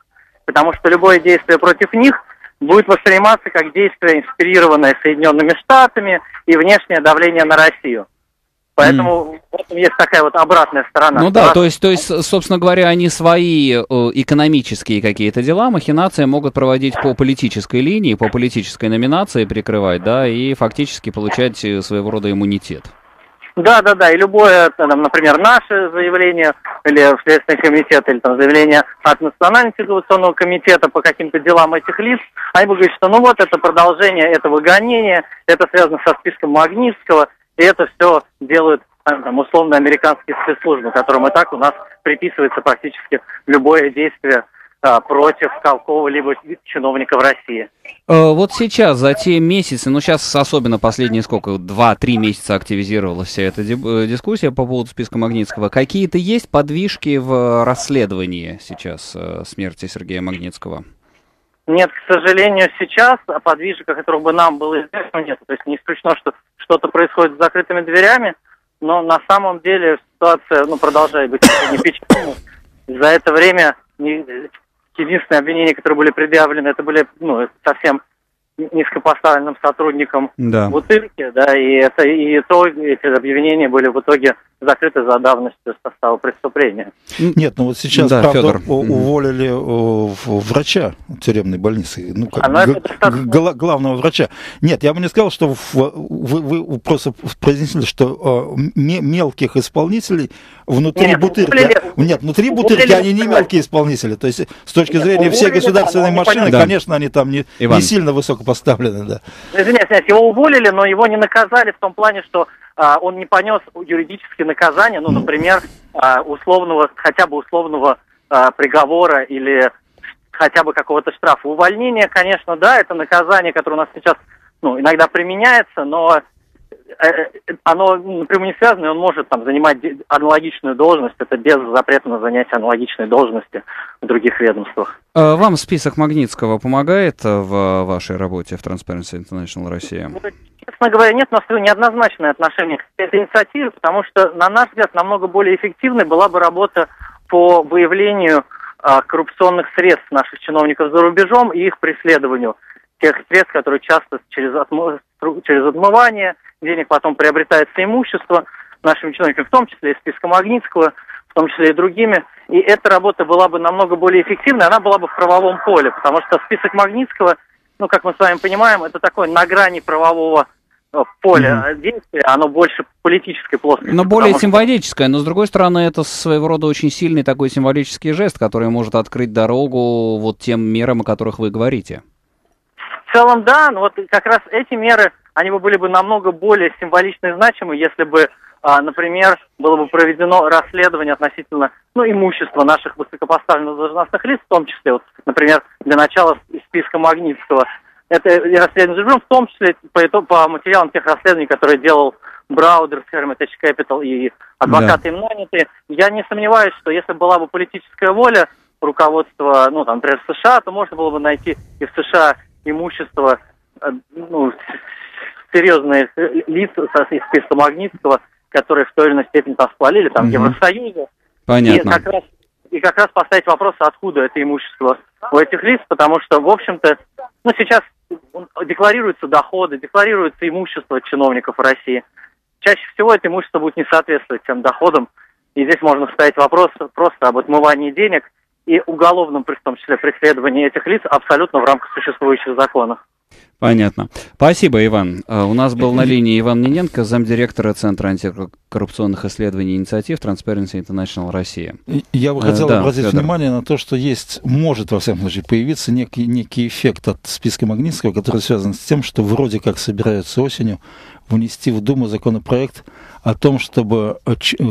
потому что любое действие против них будет восприниматься как действие, инспирированное Соединенными Штатами и внешнее давление на Россию. Поэтому mm. в этом есть такая вот обратная сторона. Ну да, то есть, то есть, собственно говоря, они свои э, экономические какие-то дела, махинации могут проводить по политической линии, по политической номинации прикрывать, да, и фактически получать своего рода иммунитет. Да, да, да, и любое, там, например, наше заявление, или в Следственный комитет, или там заявление от Национального антикоррупционного комитета по каким-то делам этих лиц, они будут говорить, что ну вот это продолжение этого гонения, это связано со списком Магнитского, и это все делают там, условно американские спецслужбы, которым и так у нас приписывается практически любое действие а, против какого-либо чиновника в России. Вот сейчас, за те месяцы, ну сейчас особенно последние сколько, два-три месяца активизировалась вся эта дискуссия по поводу списка Магнитского. Какие-то есть подвижки в расследовании сейчас смерти Сергея Магнитского? Нет, к сожалению, сейчас подвижек, о которых бы нам было известно, нет. То есть не исключено, что что-то происходит с закрытыми дверями, но на самом деле ситуация ну, продолжает быть не печальной. За это время не, единственные обвинения, которые были предъявлены, это были ну, совсем низкопоставленным сотрудникам да. Бутырки, да, и это и то эти обвинения были в итоге закрыты за давностью состава преступления. Нет, ну вот сейчас, да, правда, Федор. уволили о, врача тюремной больницы, ну, как а, г- г- главного врача. Нет, я бы не сказал, что в, вы, вы просто произнесли, что э, мелких исполнителей внутри нет, Бутырки... уволили, Нет, внутри Бутырки они не мелкие исполнители. То есть с точки нет, зрения всей государственной машины, да. конечно, они там не, не сильно высокопоставлены. Да. Извиняюсь, его уволили, но его не наказали в том плане, что а, он не понес юридические наказания, ну, например, а, условного, хотя бы условного а, приговора или хотя бы какого-то штрафа. Увольнение, конечно, да, это наказание, которое у нас сейчас ну, иногда применяется, но оно напрямую не связано, и он может там занимать аналогичную должность, это без запрета на занятие аналогичной должности в других ведомствах. Вам список Магнитского помогает в вашей работе в Transparency International Россия? Честно говоря, нет, у нас неоднозначное отношение к этой инициативе, потому что, на наш взгляд, намного более эффективной была бы работа по выявлению а, коррупционных средств наших чиновников за рубежом и их преследованию. Тех средств, которые часто через, отмы... через отмывание денег потом приобретается имущество нашими чиновниками, в том числе и списка Магнитского, в том числе и другими. И эта работа была бы намного более эффективной, она была бы в правовом поле, потому что список Магнитского, ну, как мы с вами понимаем, это такое на грани правового поля mm-hmm. действия, оно больше политической плоскости. Но более символическое, что... но с другой стороны, это своего рода очень сильный такой символический жест, который может открыть дорогу вот тем мерам, о которых вы говорите. В целом, да, но вот как раз эти меры, они бы были бы намного более символичны и значимы, если бы, а, например, было бы проведено расследование относительно, ну, имущества наших высокопоставленных должностных лиц, в том числе, вот, например, для начала из списка Магнитского. Это расследование, в том числе по, по материалам тех расследований, которые делал Браудер, Hermitage Capital и адвокаты им наняты. Я не сомневаюсь, что если была бы политическая воля руководства, ну, там, например, в США, то можно было бы найти и в США имущество, ну, серьезные лица из списка Магнитского, которые в той или иной степени там всплыли, там, угу. Евросоюза. Понятно. И как раз, и как раз поставить вопрос, откуда это имущество у этих лиц, потому что, в общем-то, ну, сейчас декларируются доходы, декларируется имущество чиновников в России. Чаще всего это имущество будет не соответствовать тем доходам, и здесь можно ставить вопрос просто об отмывании денег и уголовном, в том числе, преследовании этих лиц абсолютно в рамках существующих законов. Понятно. Спасибо, Иван. У нас был на линии Иван Ниненко, замдиректора Центра антикоррупционных исследований и инициатив Transparency International Россия. Я бы хотел да, обратить Федор. внимание на то, что есть, может, во всяком случае, появиться некий, некий эффект от списка Магнитского, который связан с тем, что вроде как собираются осенью внести в Думу законопроект о том, чтобы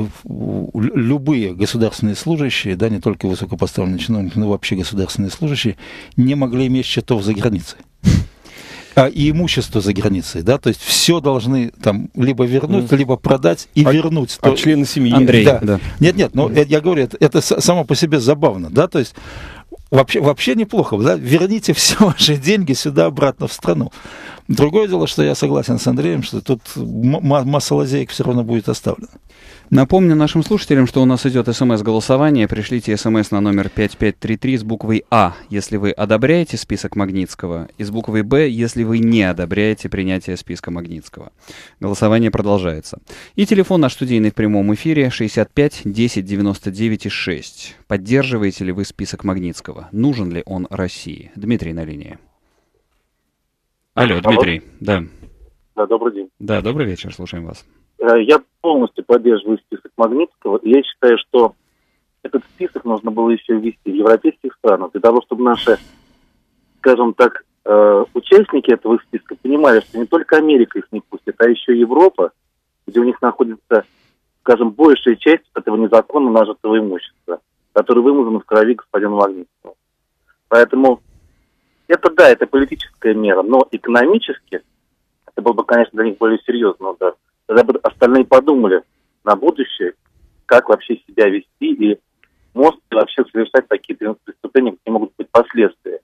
любые государственные служащие, да, не только высокопоставленные чиновники, но вообще государственные служащие, не могли иметь счетов за границей. А, и имущество за границей, да, то есть все должны там либо вернуть, mm. либо продать и а, вернуть. А то... члены семьи. Андрей, да. да. Нет, нет, но mm. я говорю, это, это само по себе забавно, да, то есть вообще, вообще неплохо, да, верните все ваши деньги сюда обратно в страну. Другое дело, что я согласен с Андреем, что тут масса лазеек все равно будет оставлена. Напомню нашим слушателям, что у нас идет смс-голосование. Пришлите смс на номер пять пять три три с буквой А, если вы одобряете список Магнитского, и с буквой Б, если вы не одобряете принятие списка Магнитского. Голосование продолжается. И телефон наш студийный в прямом эфире шестьдесят пять десять девяносто девять шесть. Поддерживаете ли вы список Магнитского? Нужен ли он России? Дмитрий на линии. Алло, Дмитрий. Да. Да, добрый день. Да, добрый вечер, слушаем вас. Я полностью поддерживаю список Магнитского, и я считаю, что этот список нужно было еще ввести в европейских странах, для того, чтобы наши, скажем так, участники этого списка понимали, что не только Америка их не пустит, а еще и Европа, где у них находится, скажем, большая часть этого незаконно нажитого имущества, которое вымазано в крови господина Магнитского. Поэтому это, да, это политическая мера, но экономически это было бы, конечно, для них более серьезно удар. Тогда бы остальные подумали на будущее, как вообще себя вести и может ли вообще совершать такие преступления, какие могут быть последствия.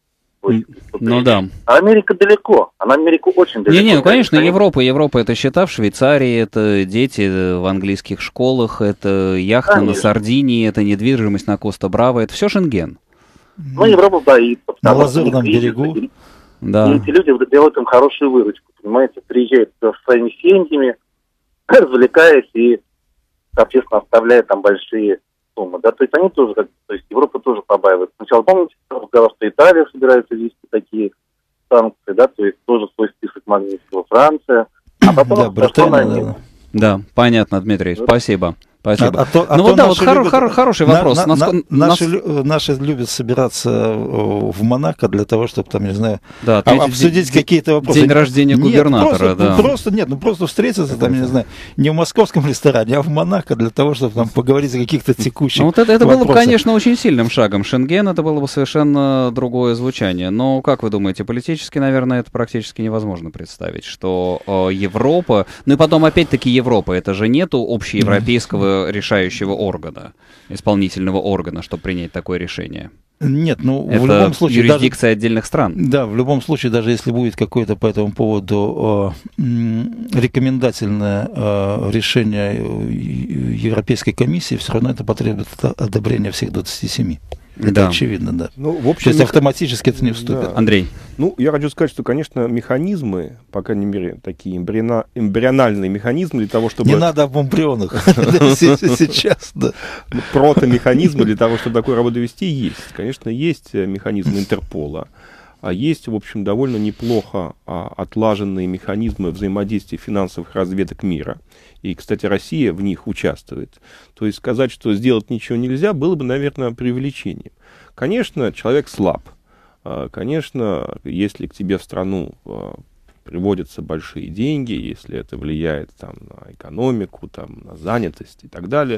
Ну да. А Америка далеко, она Америку очень далеко. Не-не, ну конечно, Европа, Европа это счета в Швейцарии, это дети в английских школах, это яхта конечно. На Сардинии, это недвижимость на Коста-Браво, это все Шенген. Ну, Европа боится. На Лазурном берегу. И, да. и эти люди делают им хорошую выручку, понимаете, приезжают со своими семьями, развлекаясь и, соответственно, оставляя там большие суммы. Да, то есть они тоже, как, то есть Европа тоже побаивается. Сначала, помните, разговор, что Италия собирается ввести такие санкции, да, то есть тоже свой список Магнитского, Франция, а потом... Да, Британия, да. Да, понятно, Дмитрий, спасибо. Спасибо. А, а то, а ну то вот да, вот хор- любят, хор- хороший вопрос. На, нас, на, нас... Наши, наши любят собираться в Монако для того, чтобы там, не знаю, да, обсудить день, какие-то вопросы. День рождения губернатора, нет, просто, да. Ну, просто, нет, ну просто встретиться там, не знаю, не в московском ресторане, а в Монако для того, чтобы там поговорить о каких-то текущих ну, вот это, это вопросах. было бы, конечно, очень сильным шагом. Шенген, это было бы совершенно другое звучание. Но, как вы думаете, политически, наверное, это практически невозможно представить, что э, Европа... Ну и потом, опять-таки, Европа, это же нету общеевропейского решающего органа, исполнительного органа, чтобы принять такое решение. Нет, ну это в любом случае... юрисдикция даже, отдельных стран. Да, в любом случае, даже если будет какое-то по этому поводу э, рекомендательное э, решение Европейской комиссии, все равно это потребует одобрения всех двадцати семи. Это да. очевидно, да. Ну, в общем, то есть автоматически это не вступит. Да. Андрей. Ну, я хочу сказать, что, конечно, механизмы, по крайней мере, такие эмбриона... эмбриональные механизмы для того, чтобы... Не надо об эмбрионах сейчас, да. Протомеханизмы для того, чтобы такую работу вести, есть. Конечно, есть механизмы Интерпола, а есть, в общем, довольно неплохо отлаженные механизмы взаимодействия финансовых разведок мира. И, кстати, Россия в них участвует. То есть сказать, что сделать ничего нельзя, было бы, наверное, преувеличением. Конечно, человек слаб. Конечно, если к тебе в страну приводятся большие деньги, если это влияет там, на экономику, там, на занятость и так далее,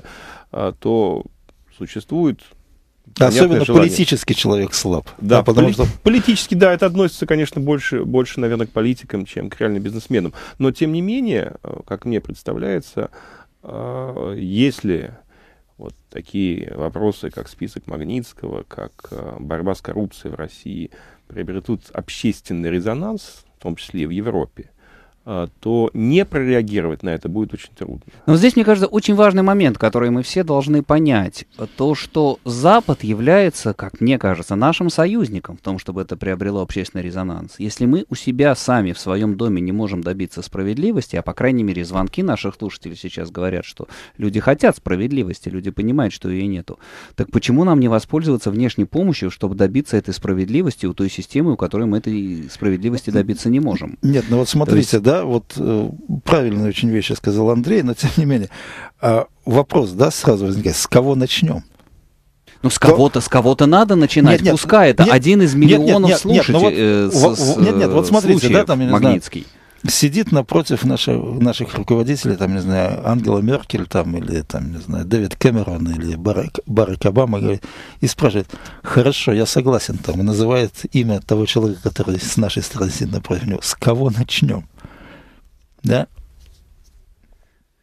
то существует... Особенно желание. Политический человек слаб. Да, да потому поли- что... политически, да, это относится, конечно, больше, больше, наверное, к политикам, чем к реальным бизнесменам. Но, тем не менее, как мне представляется, если вот такие вопросы, как список Магнитского, как борьба с коррупцией в России, приобретут общественный резонанс, в том числе и в Европе, то не прореагировать на это будет очень трудно. Но здесь, мне кажется, очень важный момент, который мы все должны понять. То, что Запад является, как мне кажется, нашим союзником в том, чтобы это приобрело общественный резонанс. Если мы у себя сами в своем доме не можем добиться справедливости, а по крайней мере звонки наших слушателей сейчас говорят, что люди хотят справедливости, люди понимают, что ее нету, так почему нам не воспользоваться внешней помощью, чтобы добиться этой справедливости у той системы, у которой мы этой справедливости добиться не можем? Нет, ну вот смотрите, да, вот э, правильные очень вещи сказал Андрей, но тем не менее, э, вопрос, да, сразу возникает, с кого начнем? Ну, с кого-то, с кого-то надо начинать, нет, нет, пускай это нет, один из миллионов нет, нет, слушателей. Нет, нет, ну вот, э, с, нет, нет, вот смотрите, да, там, я не Магнитский. Знаю, сидит напротив наших, наших руководителей, там, не знаю, Ангела Меркель, там, или, там, не знаю, Дэвид Кэмерон, или Барак, Барак Обама, говорит, и спрашивает, хорошо, я согласен, там, и называет имя того человека, который с нашей стороны сидит напротив него, с кого начнем? Да?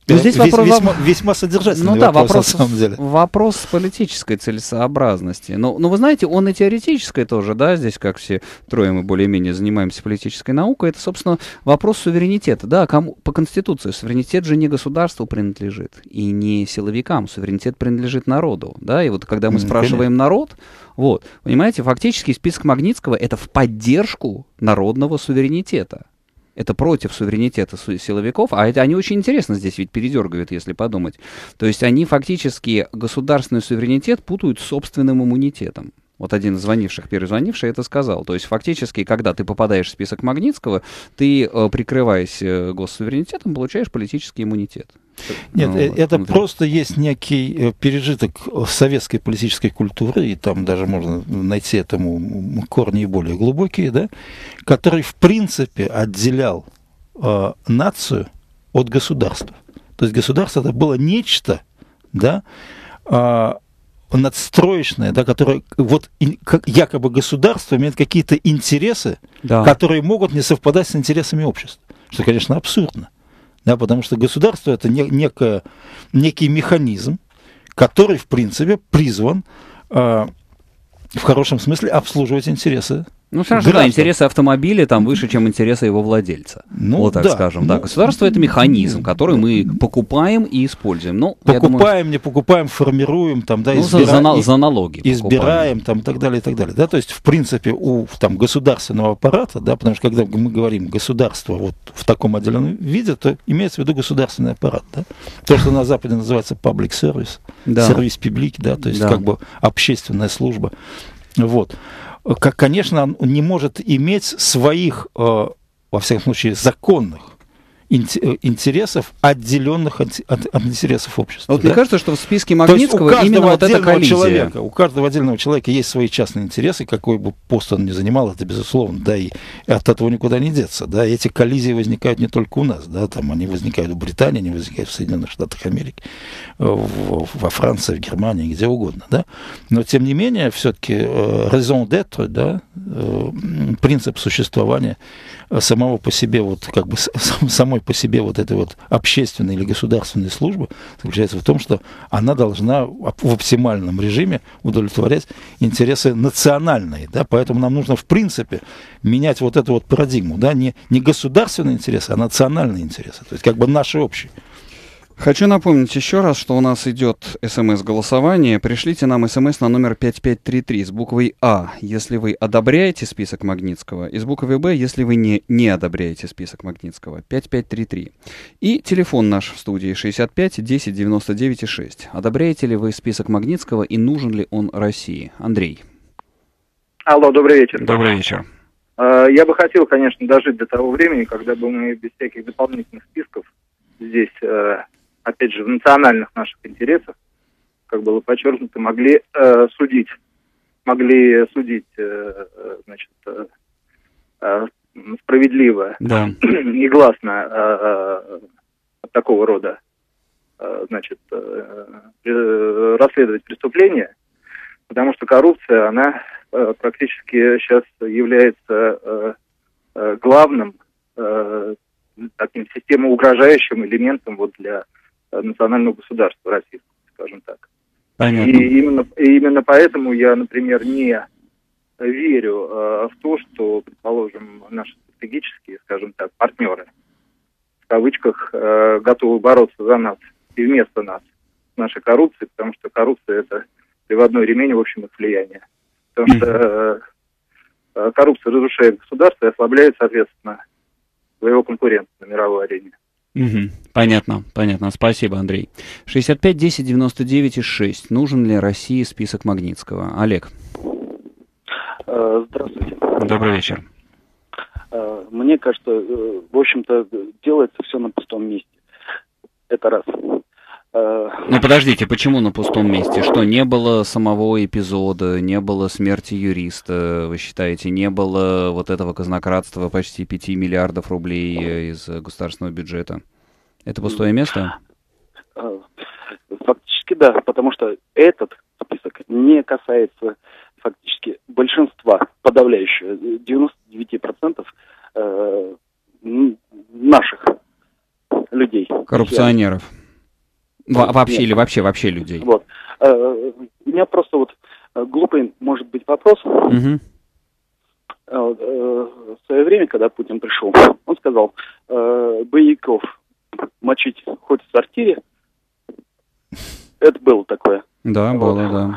Ну, здесь Вес, вопрос, весьма, весьма содержательный ну, да, вопрос, вопрос, на самом деле. Вопрос политической целесообразности. Но, но вы знаете, он и теоретической тоже, да, здесь, как все трое мы более-менее занимаемся политической наукой, это, собственно, вопрос суверенитета. Да, кому, по Конституции суверенитет же не государству принадлежит и не силовикам, суверенитет принадлежит народу, да, и вот когда мы Mm, спрашиваем конечно. народ, вот, понимаете, фактически список Магнитского — это в поддержку народного суверенитета. Это против суверенитета силовиков, а это они очень интересно здесь ведь передергивают, если подумать. То есть они фактически государственный суверенитет путают с собственным иммунитетом. Вот один из звонивших, перезвонивший, это сказал. То есть фактически, когда ты попадаешь в список Магнитского, ты, прикрываясь госсуверенитетом, получаешь политический иммунитет. Нет, ну, это вот. просто есть некий пережиток советской политической культуры, и там даже можно найти этому корни и более глубокие, да, который в принципе отделял э, нацию от государства. То есть государство это было нечто, да, э, надстроечное, да, которое вот и, как, якобы государство имеет какие-то интересы, Да. которые могут не совпадать с интересами общества, что, конечно, абсурдно. Да, потому что государство это не, некое, некий механизм, который, в принципе, призван э, в хорошем смысле обслуживать интересы. Ну, все равно, да, интересы автомобиля там выше, чем интересы его владельца. Ну, вот так да, скажем. ну, Да, государство — это механизм, который мы покупаем и используем. Ну, покупаем, думаю, не покупаем, формируем, там, да, ну, избира... за, за, за налоги избираем, там, и так далее, и так далее. Да? То есть, в принципе, у там, государственного аппарата, да, потому что когда мы говорим государство вот в таком отдельном виде, то имеется в виду государственный аппарат. Да? То, что на Западе называется public service, да. сервис публик, да, то есть да. как бы общественная служба. Вот. Как, конечно, он не может иметь своих, э, во всяком случае, законных интересов, отделенных от, от, от интересов общества. Вот да? мне кажется, что в списке Магнитского именно вот эта коллизия. Человека, у каждого отдельного человека есть свои частные интересы, какой бы пост он ни занимал, это безусловно, да, и от этого никуда не деться. Да, эти коллизии возникают не только у нас, да, там они возникают в Британии, они возникают в Соединенных Штатах Америки, в, во Франции, в Германии, где угодно, да. Но, тем не менее, все-таки raison d'être, да, принцип существования самого по себе, вот как бы самой по себе вот этой вот общественной или государственной службы заключается в том, что она должна в оптимальном режиме удовлетворять интересы национальные, да, поэтому нам нужно в принципе менять вот эту вот парадигму, да, не, не государственные интересы, а национальные интересы, то есть как бы наши общие. Хочу напомнить еще раз, что у нас идет смс-голосование. Пришлите нам смс на номер пять пять три три с буквой А, если вы одобряете список Магнитского, и с буквой Б, если вы не, не одобряете список Магнитского. пять пять три три. И телефон наш в студии шестьдесят пять десять девяносто девять шесть. Одобряете ли вы список Магнитского и нужен ли он России? Андрей. Алло, добрый вечер. Добрый вечер. Я бы хотел, конечно, дожить до того времени, когда бы мы без всяких дополнительных списков здесь, опять же, в национальных наших интересах, как было подчеркнуто, могли э, судить, могли судить, э, значит, э, справедливо да. и гласно э, от такого рода, э, значит, э, расследовать преступления, потому что коррупция, она э, практически сейчас является э, э, главным э, таким системоугрожающим элементом вот для национального государства российского, скажем так. Понятно. И именно, и именно поэтому я, например, не верю э, в то, что, предположим, наши стратегические, скажем так, партнеры, в кавычках, э, готовы бороться за нас и вместо нас с нашей коррупцией, потому что коррупция – это приводной ремень, в общем, их влияния. Потому что э, коррупция разрушает государство и ослабляет, соответственно, своего конкурента на мировой арене. Угу. Понятно, понятно. Спасибо, Андрей. шестьдесят пять десять девяносто девять шесть. Нужен ли России список Магнитского? Олег. Здравствуйте. Добрый вечер. Мне кажется, в общем-то, делается все на пустом месте. Это раз. Ну, подождите, почему на пустом месте? Что, не было самого эпизода, не было смерти юриста, вы считаете, не было вот этого казнократства почти пяти миллиардов рублей из государственного бюджета? Это пустое место? Фактически да, потому что этот список не касается фактически большинства, подавляющего, девяносто девять процентов э, наших людей. Коррупционеров. Во- вообще Нет. или вообще, вообще людей? Вот. Э, У меня просто вот э, глупый, может быть, вопрос. Угу. Э, э, В свое время, когда Путин пришел, он сказал, э, боевиков мочить хоть в сортире. Это было такое. Да, Вот. было, да.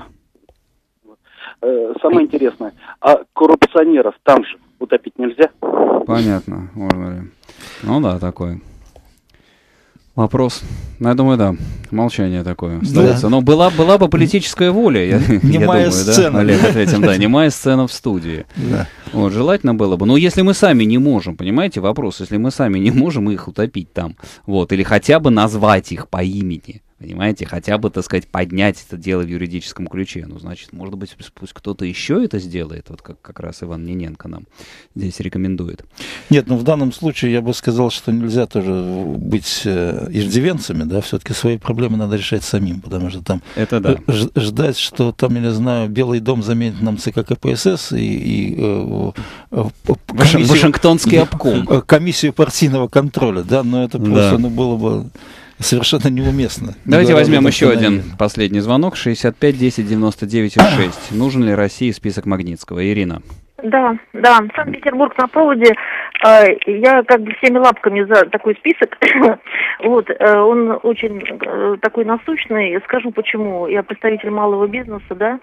Э, Самое интересное, а коррупционеров там же утопить нельзя? Понятно, можно ли. Ну да, такой вопрос. Ну, я думаю, да, молчание такое остается. Да. Но была, была бы политическая воля, я, я Немая думаю, сцена. да, Олег ответим, да, немая сцена в студии. Да. Вот, желательно было бы. Но если мы сами не можем, понимаете, вопрос, если мы сами не можем их утопить там, вот, или хотя бы назвать их по имени, понимаете, хотя бы, так сказать, поднять это дело в юридическом ключе. Ну, значит, может быть, пусть кто-то еще это сделает, вот как, как раз Иван Ниненко нам здесь рекомендует. Нет, ну в данном случае я бы сказал, что нельзя тоже быть э, иждивенцами, да, все-таки свои проблемы надо решать самим, потому что там Это да. ж- ждать, что там, я не знаю, Белый дом заменит нам ЦК КПСС и, и э, э, комиссию- Вашингтонский обком. э, комиссию партийного контроля, да, но это Да. просто, ну, было бы совершенно неуместно. Давайте Не говоря возьмем об еще один остановлении. последний звонок. шестьдесят пять десять девяносто девять шесть. Нужен ли России список Магнитского? Ирина. Да, да, Санкт-Петербург на проводе. Э, Я как бы всеми лапками за такой список. Вот, э, он очень э, такой насущный. Скажу почему. Я представитель малого бизнеса, да,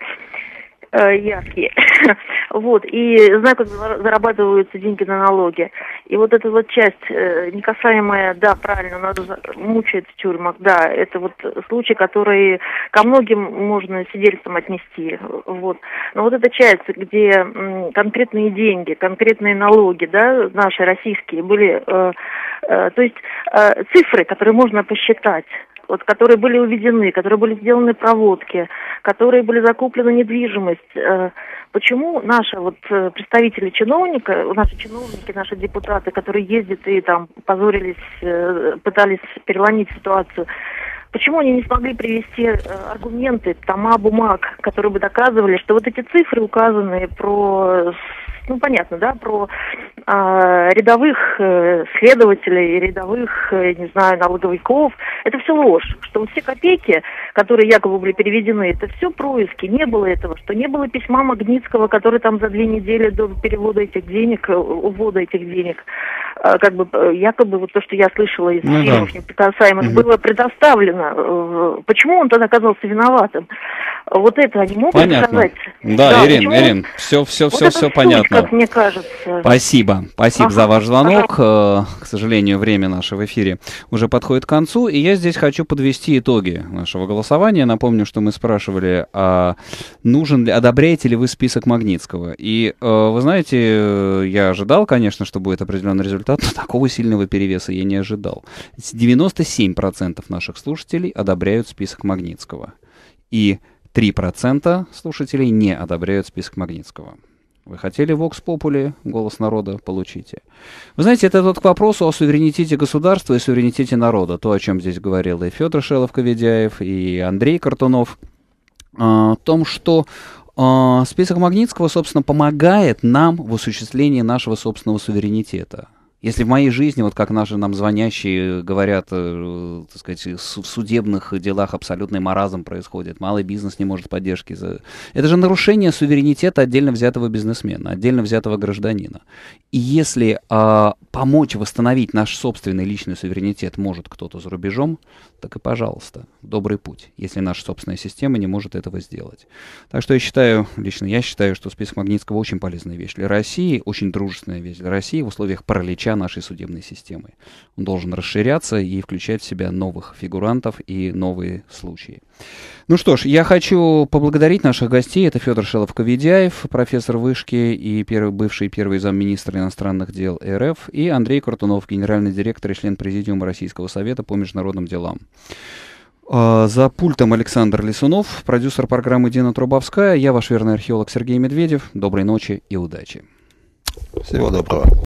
э, яркий. Вот, и знаю, как зара- зарабатываются деньги на налоги. И вот эта вот часть, э, не касаемая, да, правильно, надо за- мучает в тюрьмах, да, это вот случай, который ко многим можно сидельцам отнести, вот. Но вот эта часть, где м, конкретные деньги, конкретные налоги, да, наши российские были, э, э, то есть э, цифры, которые можно посчитать, вот, которые были уведены, которые были сделаны проводки, которые были закуплены недвижимость. Э, Почему наши вот э, представители чиновника, наши чиновники, наши депутаты, которые ездят и там позорились, э, пытались переломить ситуацию, почему они не смогли привести э, аргументы, тома бумаг, которые бы доказывали, что вот эти цифры, указанные про, ну понятно, да, про э, рядовых э, следователей, рядовых, э, не знаю, налоговиков, это все ложь, что вот все копейки, которые якобы были переведены, это все происки, не было этого, что не было письма Магнитского, который там за две недели до перевода этих денег, э, увода этих денег, э, как бы э, якобы вот то, что я слышала из Ну да. фильмов неприкасаемых, Мгм. было предоставлено. Э, Почему он тогда оказался виноватым? Вот это они могут Понятно. сказать? Да, Ирин, почему? Ирин, все, все, Вот все, это все суть, понятно. как мне кажется. Спасибо. Спасибо Ага. за ваш звонок. Э, К сожалению, время наше в эфире уже подходит к концу. И я здесь хочу подвести итоги нашего голосования. Напомню, что мы спрашивали, а нужен ли, одобряете ли вы список Магнитского. И э, вы знаете, э, я ожидал, конечно, что будет определенный результат, но такого сильного перевеса я не ожидал. девяносто семь процентов наших слушателей одобряют список Магнитского. И три процента слушателей не одобряют список Магнитского. Вы хотели Vox Populi, голос народа, получите. Вы знаете, это вот к вопросу о суверенитете государства и суверенитете народа. То, о чем здесь говорил и Федор Шеловко-Ведяев, и Андрей Картунов. О том, что э, список Магнитского, собственно, помогает нам в осуществлении нашего собственного суверенитета. Если в моей жизни, вот как наши нам звонящие говорят, э, так сказать, в судебных делах абсолютный маразм происходит, малый бизнес не может поддержки. За... Это же нарушение суверенитета отдельно взятого бизнесмена, отдельно взятого гражданина. И если э, помочь восстановить наш собственный личный суверенитет может кто-то за рубежом, так и пожалуйста, добрый путь, если наша собственная система не может этого сделать. Так что я считаю, лично я считаю, что список Магнитского очень полезная вещь для России, очень дружественная вещь для России в условиях паралича нашей судебной системы. Он должен расширяться и включать в себя новых фигурантов и новые случаи. Ну что ж, я хочу поблагодарить наших гостей. Это Федор Шеловко-Ведяев, профессор вышки и первый, бывший первый замминистра иностранных дел РФ, и Андрей Картунов, генеральный директор и член Президиума Российского совета по международным делам. За пультом Александр Лисунов, продюсер программы Дина Трубовская. Я ваш верный археолог Сергей Медведев. Доброй ночи и удачи. Всего доброго.